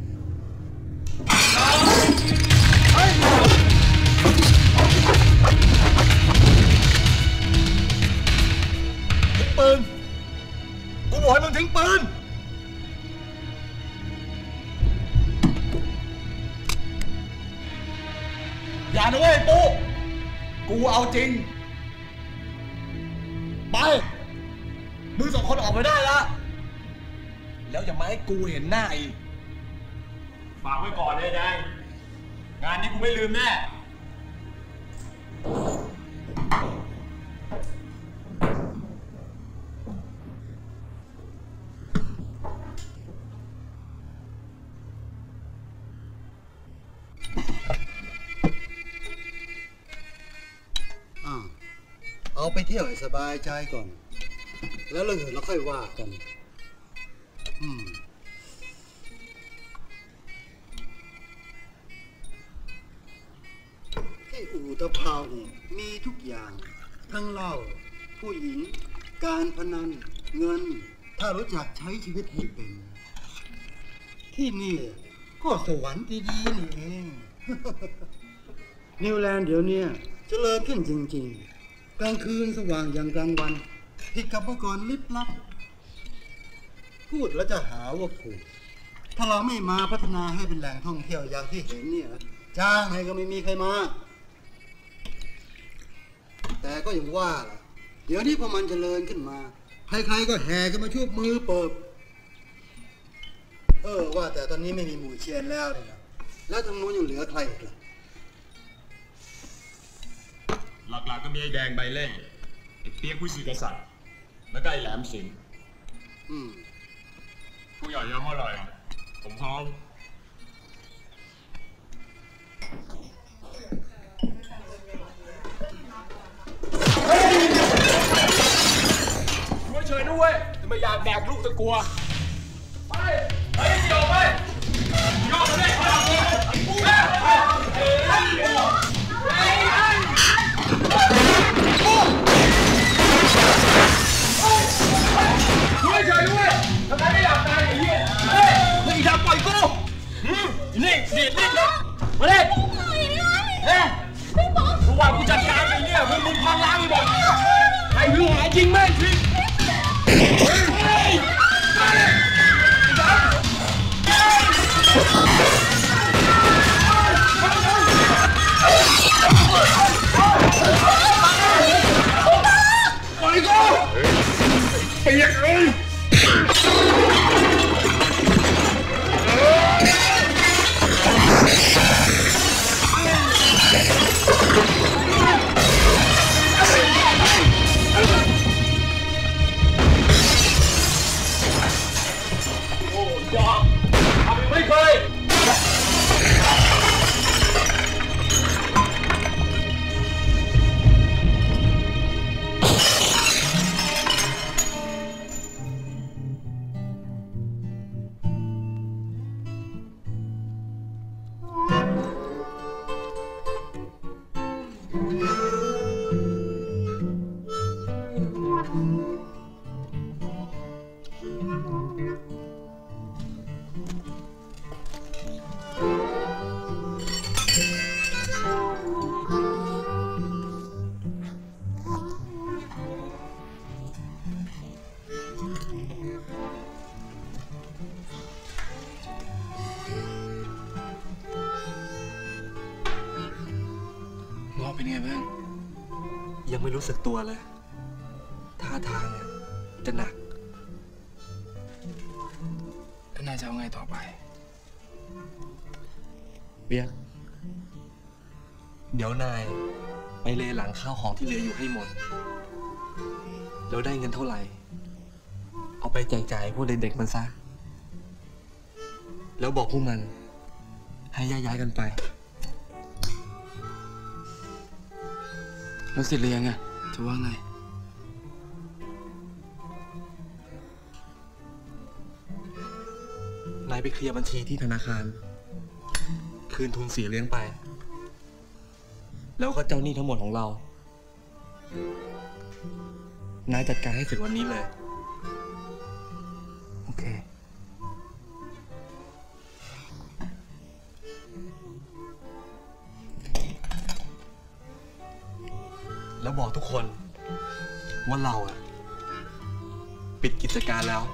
ทิ้งปืนกูบอกให้มึงทิ้งปืนอย่านะเว้ยปุ๊กูเอาจริงไปมึง2 คนออกไปได้ละแล้วอย่ามาให้กูเห็นหน้าอีกฝากไว้ก่อนเลยแดงงานนี้กูไม่ลืมแน่เอาไปเที่ยวให้สบายใจก่อน แล้วเรื่องอื่นเราค่อยว่ากันที่อู่ตะเภาเนี่ยมีทุกอย่างทั้งเหล้าผู้หญิงการพนันเงินถ้ารู้จักใช้ชีวิตให้เป็น ที่นี่ก็สวรรค์ดีๆนี่เอง นิวแลนด์เดี๋ยวนี้เจริญขึ้นจริงๆกลางคืนสว่างอย่างกลางวันผิดกับเมื่อก่อนลิบลับพูดแล้วจะหาว่าผูกถ้าเราไม่มาพัฒนาให้เป็นแหล่งท่องเที่ยวอย่างที่เห็นเนี่ยจ้างให้ก็ไม่มีใครมาแต่ก็อย่างว่าล่ะเดี๋ยวนี้พอมันเจริญขึ้นมาใครๆก็แห่กันมาช่วยมือเปิบว่าแต่ตอนนี้ไม่มีหมู่เชียนแล้วเนี่ยแล้วทางนู้นยังเหลือใครอีกล่ะหลักๆก็มีไอ้แดงใบเล่ไอ้เปียกผู้สื่อกษัตริย์แล้วก็ไอ้แหลมสิงห์ผู้ใหญ่เยอะเมื่อไหร่ผมพร้อมช่วยเฉยด้วยจะไม่อยากแดกลูกตะกัวไปไปเดี๋ยวไปยอมเลยช่วยเฉยด้วยทำไมไม่อยากตายอย่างนี้ไม่อยากปล่อยกูนี่ดีดลิ้นนะมาเลยระหว่างกูจัดการไอ้เนี่ยมึงพังล้างไปหมดใครหือหาจริงไหมจริงปล่อยกูเปียกเลยไม่เคยพ่อเป็นไงบ้างยังไม่รู้สึกตัวเลยท่าทางจะหนักแล้วนายจะเอาไงต่อไปเบียกเดี๋ยวนายไปเลหลังข้าวของที่เหลืออยู่ให้หมดแล้วได้เงินเท่าไหร่เอาไปแจกจ่ายพวกเด็กๆมันซะแล้วบอกพวกมันให้ย้ายกันไปแล้วเสร็จหรือยังอะจะว่าไงนายไปเคลียร์บัญชีที่ธนาคารคืนทุนเสียเลี้ยงไปแล้วก็เจ้าหนี้ทั้งหมดของเรานายจัดการให้เสร็จวันนี้เลยโอเคแล้วบอกทุกคนว่าเราปิดกิจการแล้ว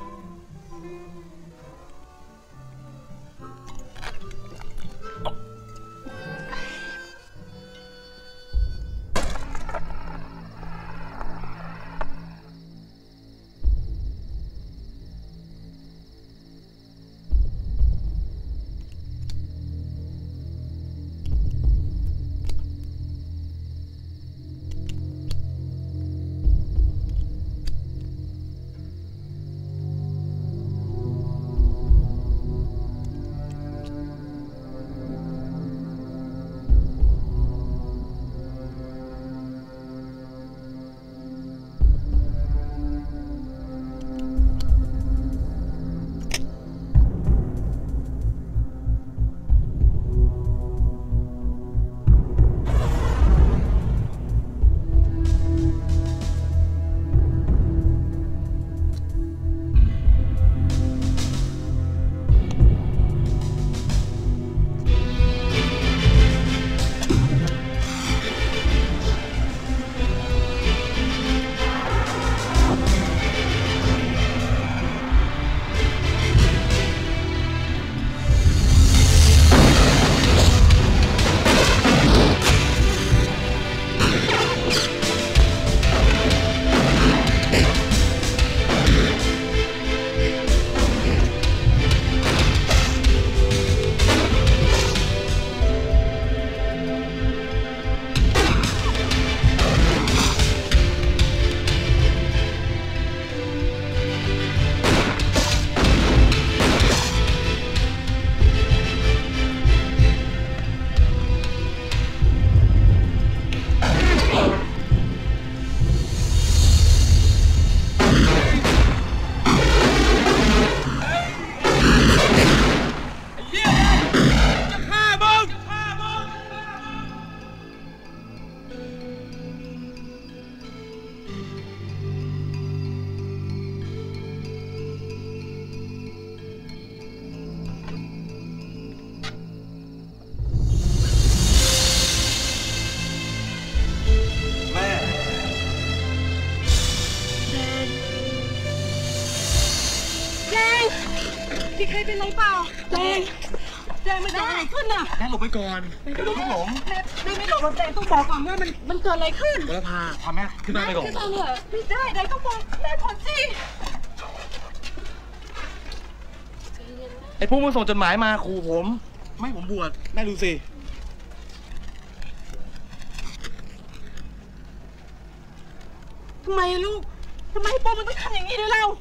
พี่ใครเป็นไรเปล่าแดงมันเกิดอะไรขึ้นน่ะแดงหลบไปก่อนเดี๋ยวโดนลูกหลงแม่ไม่หลบแดงต้องบอกก่อนว่ามันเกิดอะไรขึ้นวรพาพาแม่ขึ้นมาไปก่อนขึ้นมาเหรอพี่ได้แดงต้องบอกแม่ก่อนสิไอ้พวกมึงส่งจดหมายมาขู่ผมไม่ผมบวชแม่ดูสิทำไมลูกทำไมโป้มันต้องทำอย่างนี้ด้วยเรา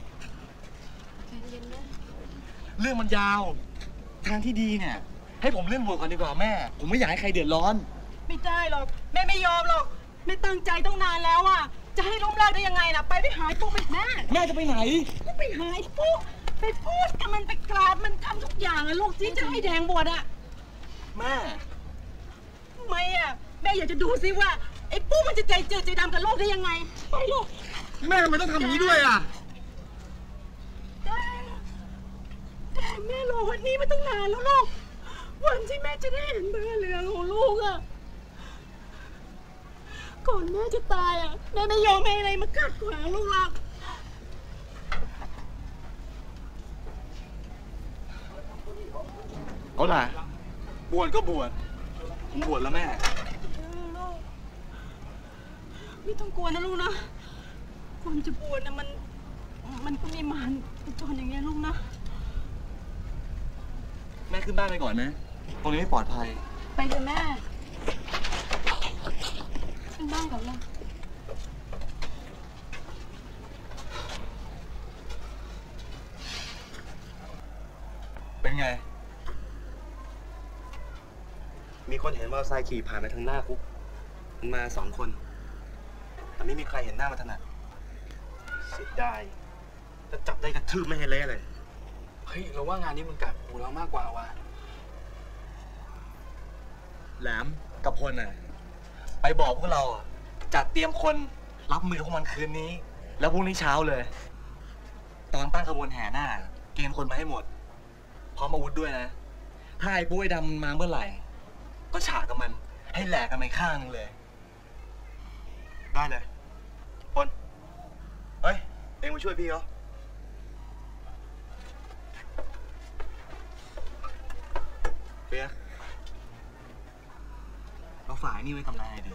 เรื่องมันยาวทางที่ดีเนี่ยให้ผมเล่นบวชก่อนดีกว่าแม่ผมไม่อยากให้ใครเดือดร้อนไม่ได้หรอกแม่ไม่ยอมหรอกแม่ตั้งใจต้องนานแล้วอ่ะจะให้ล้มเลิกได้ยังไงล่ะไปหาปุ๊ไปแม่จะไปไหนไปหาปุ๊ไปพูดกับมันไปกราบมันทำทุกอย่างอะลูกที่จะให้แดงบวชอะแม่ทำไมอะแม่อยากจะดูซิว่าไอ้ปุ๊มันจะใจเจือใจดำกับโลกได้ยังไงไปลูกแม่ทำไมต้องทำอย่างนี้ด้วยอะแต่แม่รอวันนี้มาตั้งนานแล้วลูกวันที่แม่จะได้เห็นบ้านเรือนของลูกอะก่อนแม่จะตายอะแม่ไม่ยอมให้อะไรมาขัดขวางลูกหรอกเอาล่ะบวชก็บวชผมบวชแล้วแม่ไม่ต้องกลัวนะลูกนะความเจ็บปวดนะมันก็มีมารจนอย่างเงี้ยลูกนะแม่ขึ้นบ้านไปก่อนนะตรงนี้ไม่ปลอดภัยไปเลยแม่ขึ้นบ้านก่อนเลยเป็นไงมีคนเห็นมอเตอร์ไซค์ขี่ผ่านไปทางหน้าคุกมันมา2 คนแต่ไม่มีใครเห็นหน้ามันถนัดเสียดายจะจับได้กระทืบไม่ให้เละเลยเฮ้ยเราว่างานนี้มันกับกูเรามากกว่าว่ะแหลมกับพลน่ะไปบอกพวกเราจัดเตรียมคนรับมือพวกมันคืนนี้แล้วพรุ่งนี้เช้าเลยตอนตั้งขบวนแห่หน้าเกณฑ์คนมาให้หมดพร้อมอาวุธด้วยนะถ้าไอ้ปุ้ยดำมันมาเมื่อไหร่ก็ฉากกับมันให้แหลกกันไปข้างนึงเลยได้เลยพลเฮ้ยเอ็งมาช่วยพี่เหรอเปียเราฝ่ายนี่ไว้ทำนายดี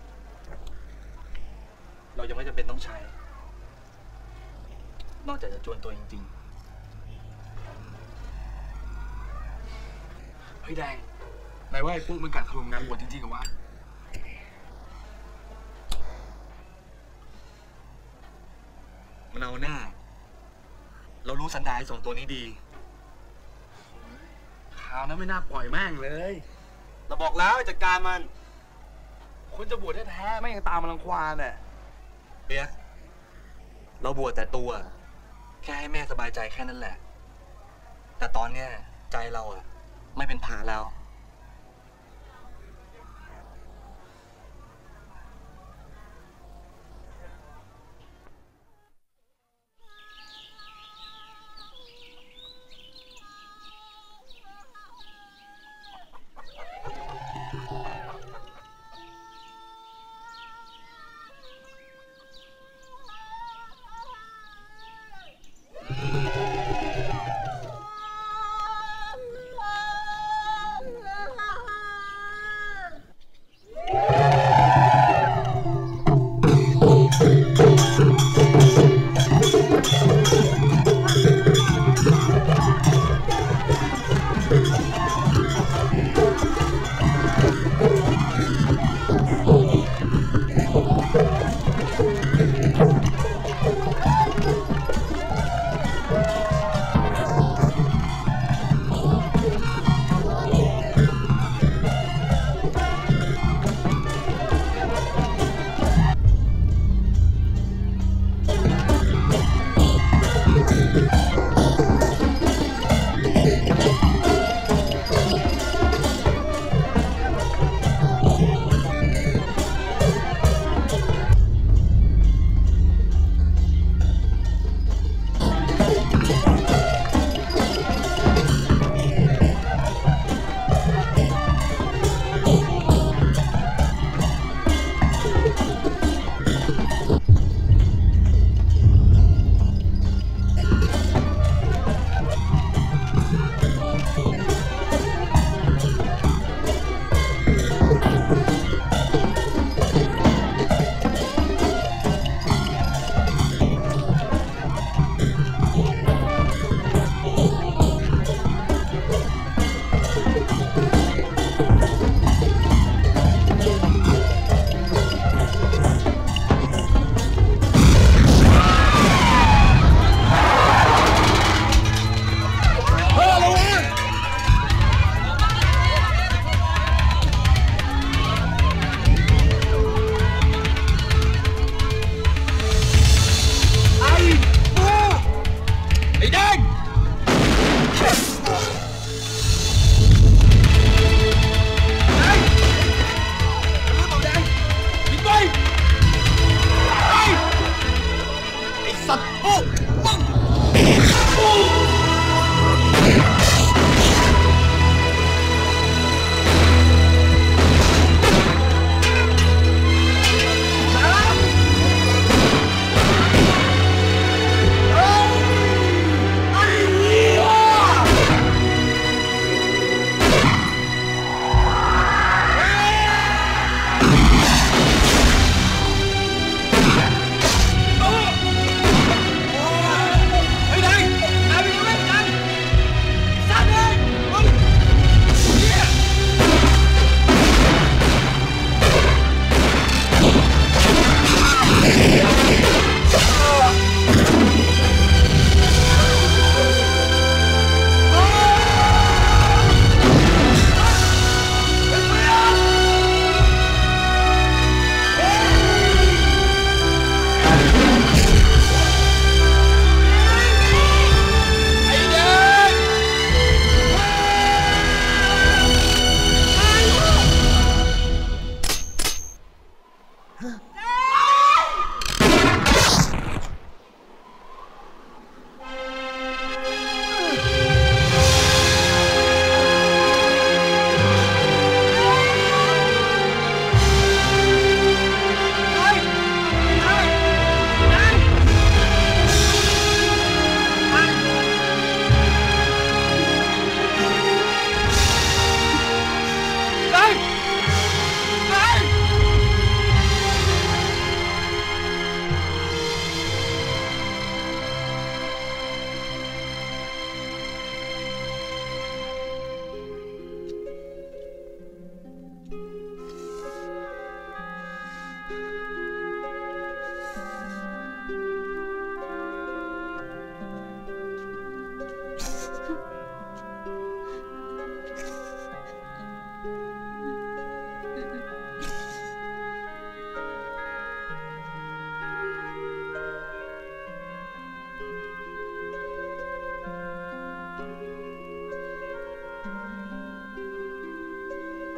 เรายังไม่จำเป็นต้องใช้นอกจากจะจวนตัวจริงเฮ้ยแดงนายว่าไอ้ปุ๊มันกัดขลุ่มงานบวชจริงๆเหรอวะมันเอาหน้าเรารู้สันดาน2 ตัวนี้ดีข่าวนั้นไม่น่าปล่อยแม่งเลยเราบอกแล้วจัดการมันคนจะบวชแท้ๆไม่ยังตามมาลังควานน่ะเปียกเราบวชแต่ตัวแค่ให้แม่สบายใจแค่นั้นแหละแต่ตอนเนี้ยใจเราไม่เป็นผาแล้ว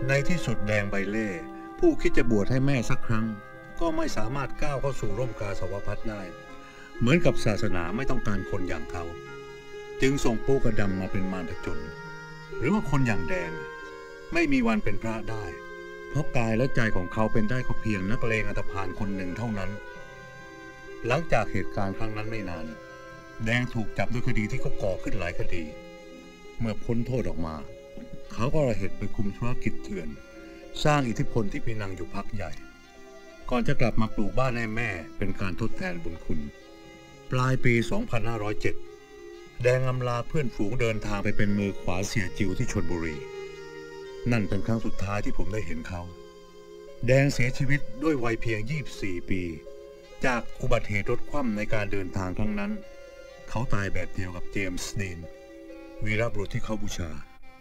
ในที่สุดแดงใบเล่ผู้คิดจะบวชให้แม่สักครั้งก็ไม่สามารถก้าวเข้าสู่ร่มกาสาวพัสได้ เหมือนกับศาสนาไม่ต้องการคนอย่างเขาจึงส่งปูกระดำมาเป็นมารผจญหรือว่าคนอย่างแดงไม่มีวันเป็นพระได้เพราะกายและใจของเขาเป็นได้ก็เพียงนักเลงอันธพาลคนหนึ่งเท่านั้นหลังจากเหตุการณ์ครั้งนั้นไม่นานแดงถูกจับด้วยคดีที่เขาก่อขึ้นหลายคดีเมื่อพ้นโทษออกมาเขาก็ระเหตุไปคุมธุรกิจเถื่อนสร้างอิทธิพลที่ปีนังอยู่พักใหญ่ก่อนจะกลับมาปลูกบ้านให้แม่เป็นการทดแทนบุญคุณปลายปี 2507 แดงอำลาเพื่อนฝูงเดินทางไปเป็นมือขวาเสียจิวที่ชลบุรีนั่นเป็นครั้งสุดท้ายที่ผมได้เห็นเขาแดงเสียชีวิตด้วยวัยเพียง 24 ปีจากอุบัติเหตุรถคว่ำในการเดินทางครั้งนั้นเขาตายแบบเดียวกับเจมส์ดีนวีรบุรุษที่เขาบูชา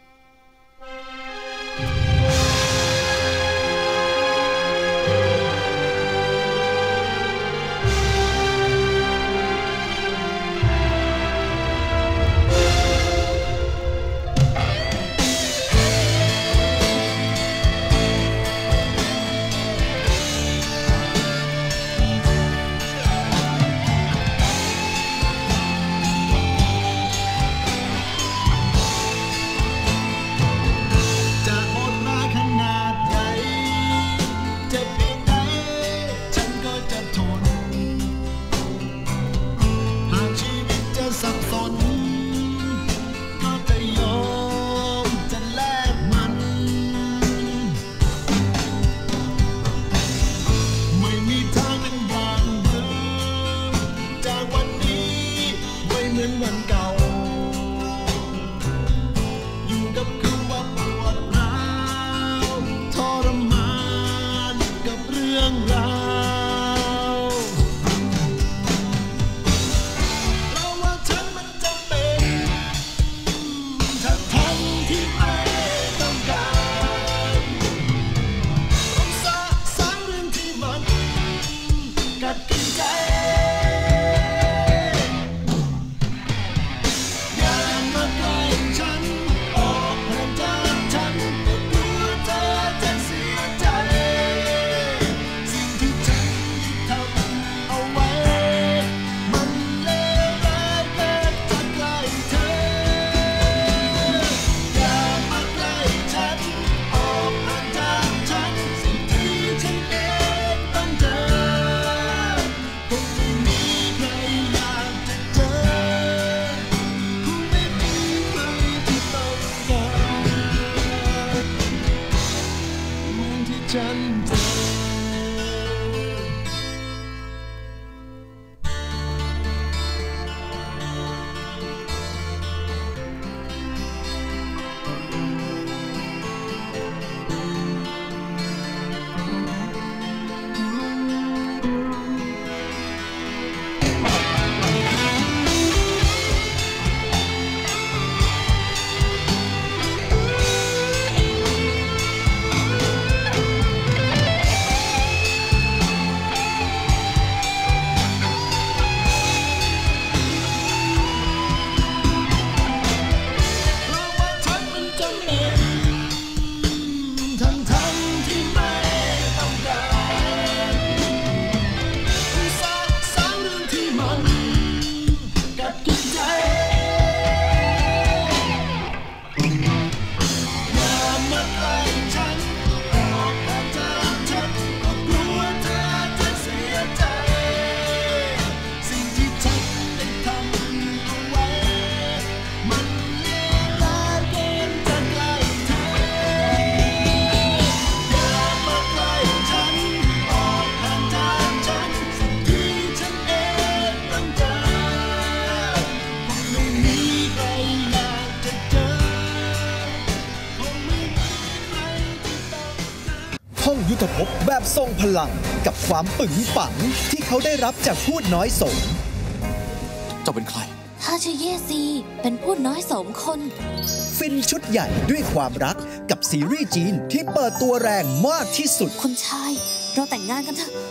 ยุทธภพแบบทรงพลังกับความปึงปังที่เขาได้รับจากพูดน้อยโสมเจ้าเป็นใครข้าชื่อเยซีเป็นพูดน้อยโสมคนฟินชุดใหญ่ด้วยความรักกับซีรีส์จีนที่เปิดตัวแรงมากที่สุดคุณชายเราแต่งงานกันเถอะ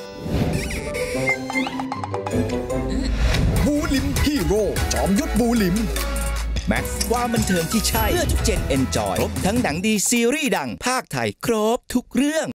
บูหลิมฮีโร่จอมยุทธบูหลิม Max ความบันเทิงที่ใช่เพื่อทุกเจนเอนจอยครบทั้งหนังดีซีรีส์ดังภาคไทยครบทุกเรื่อง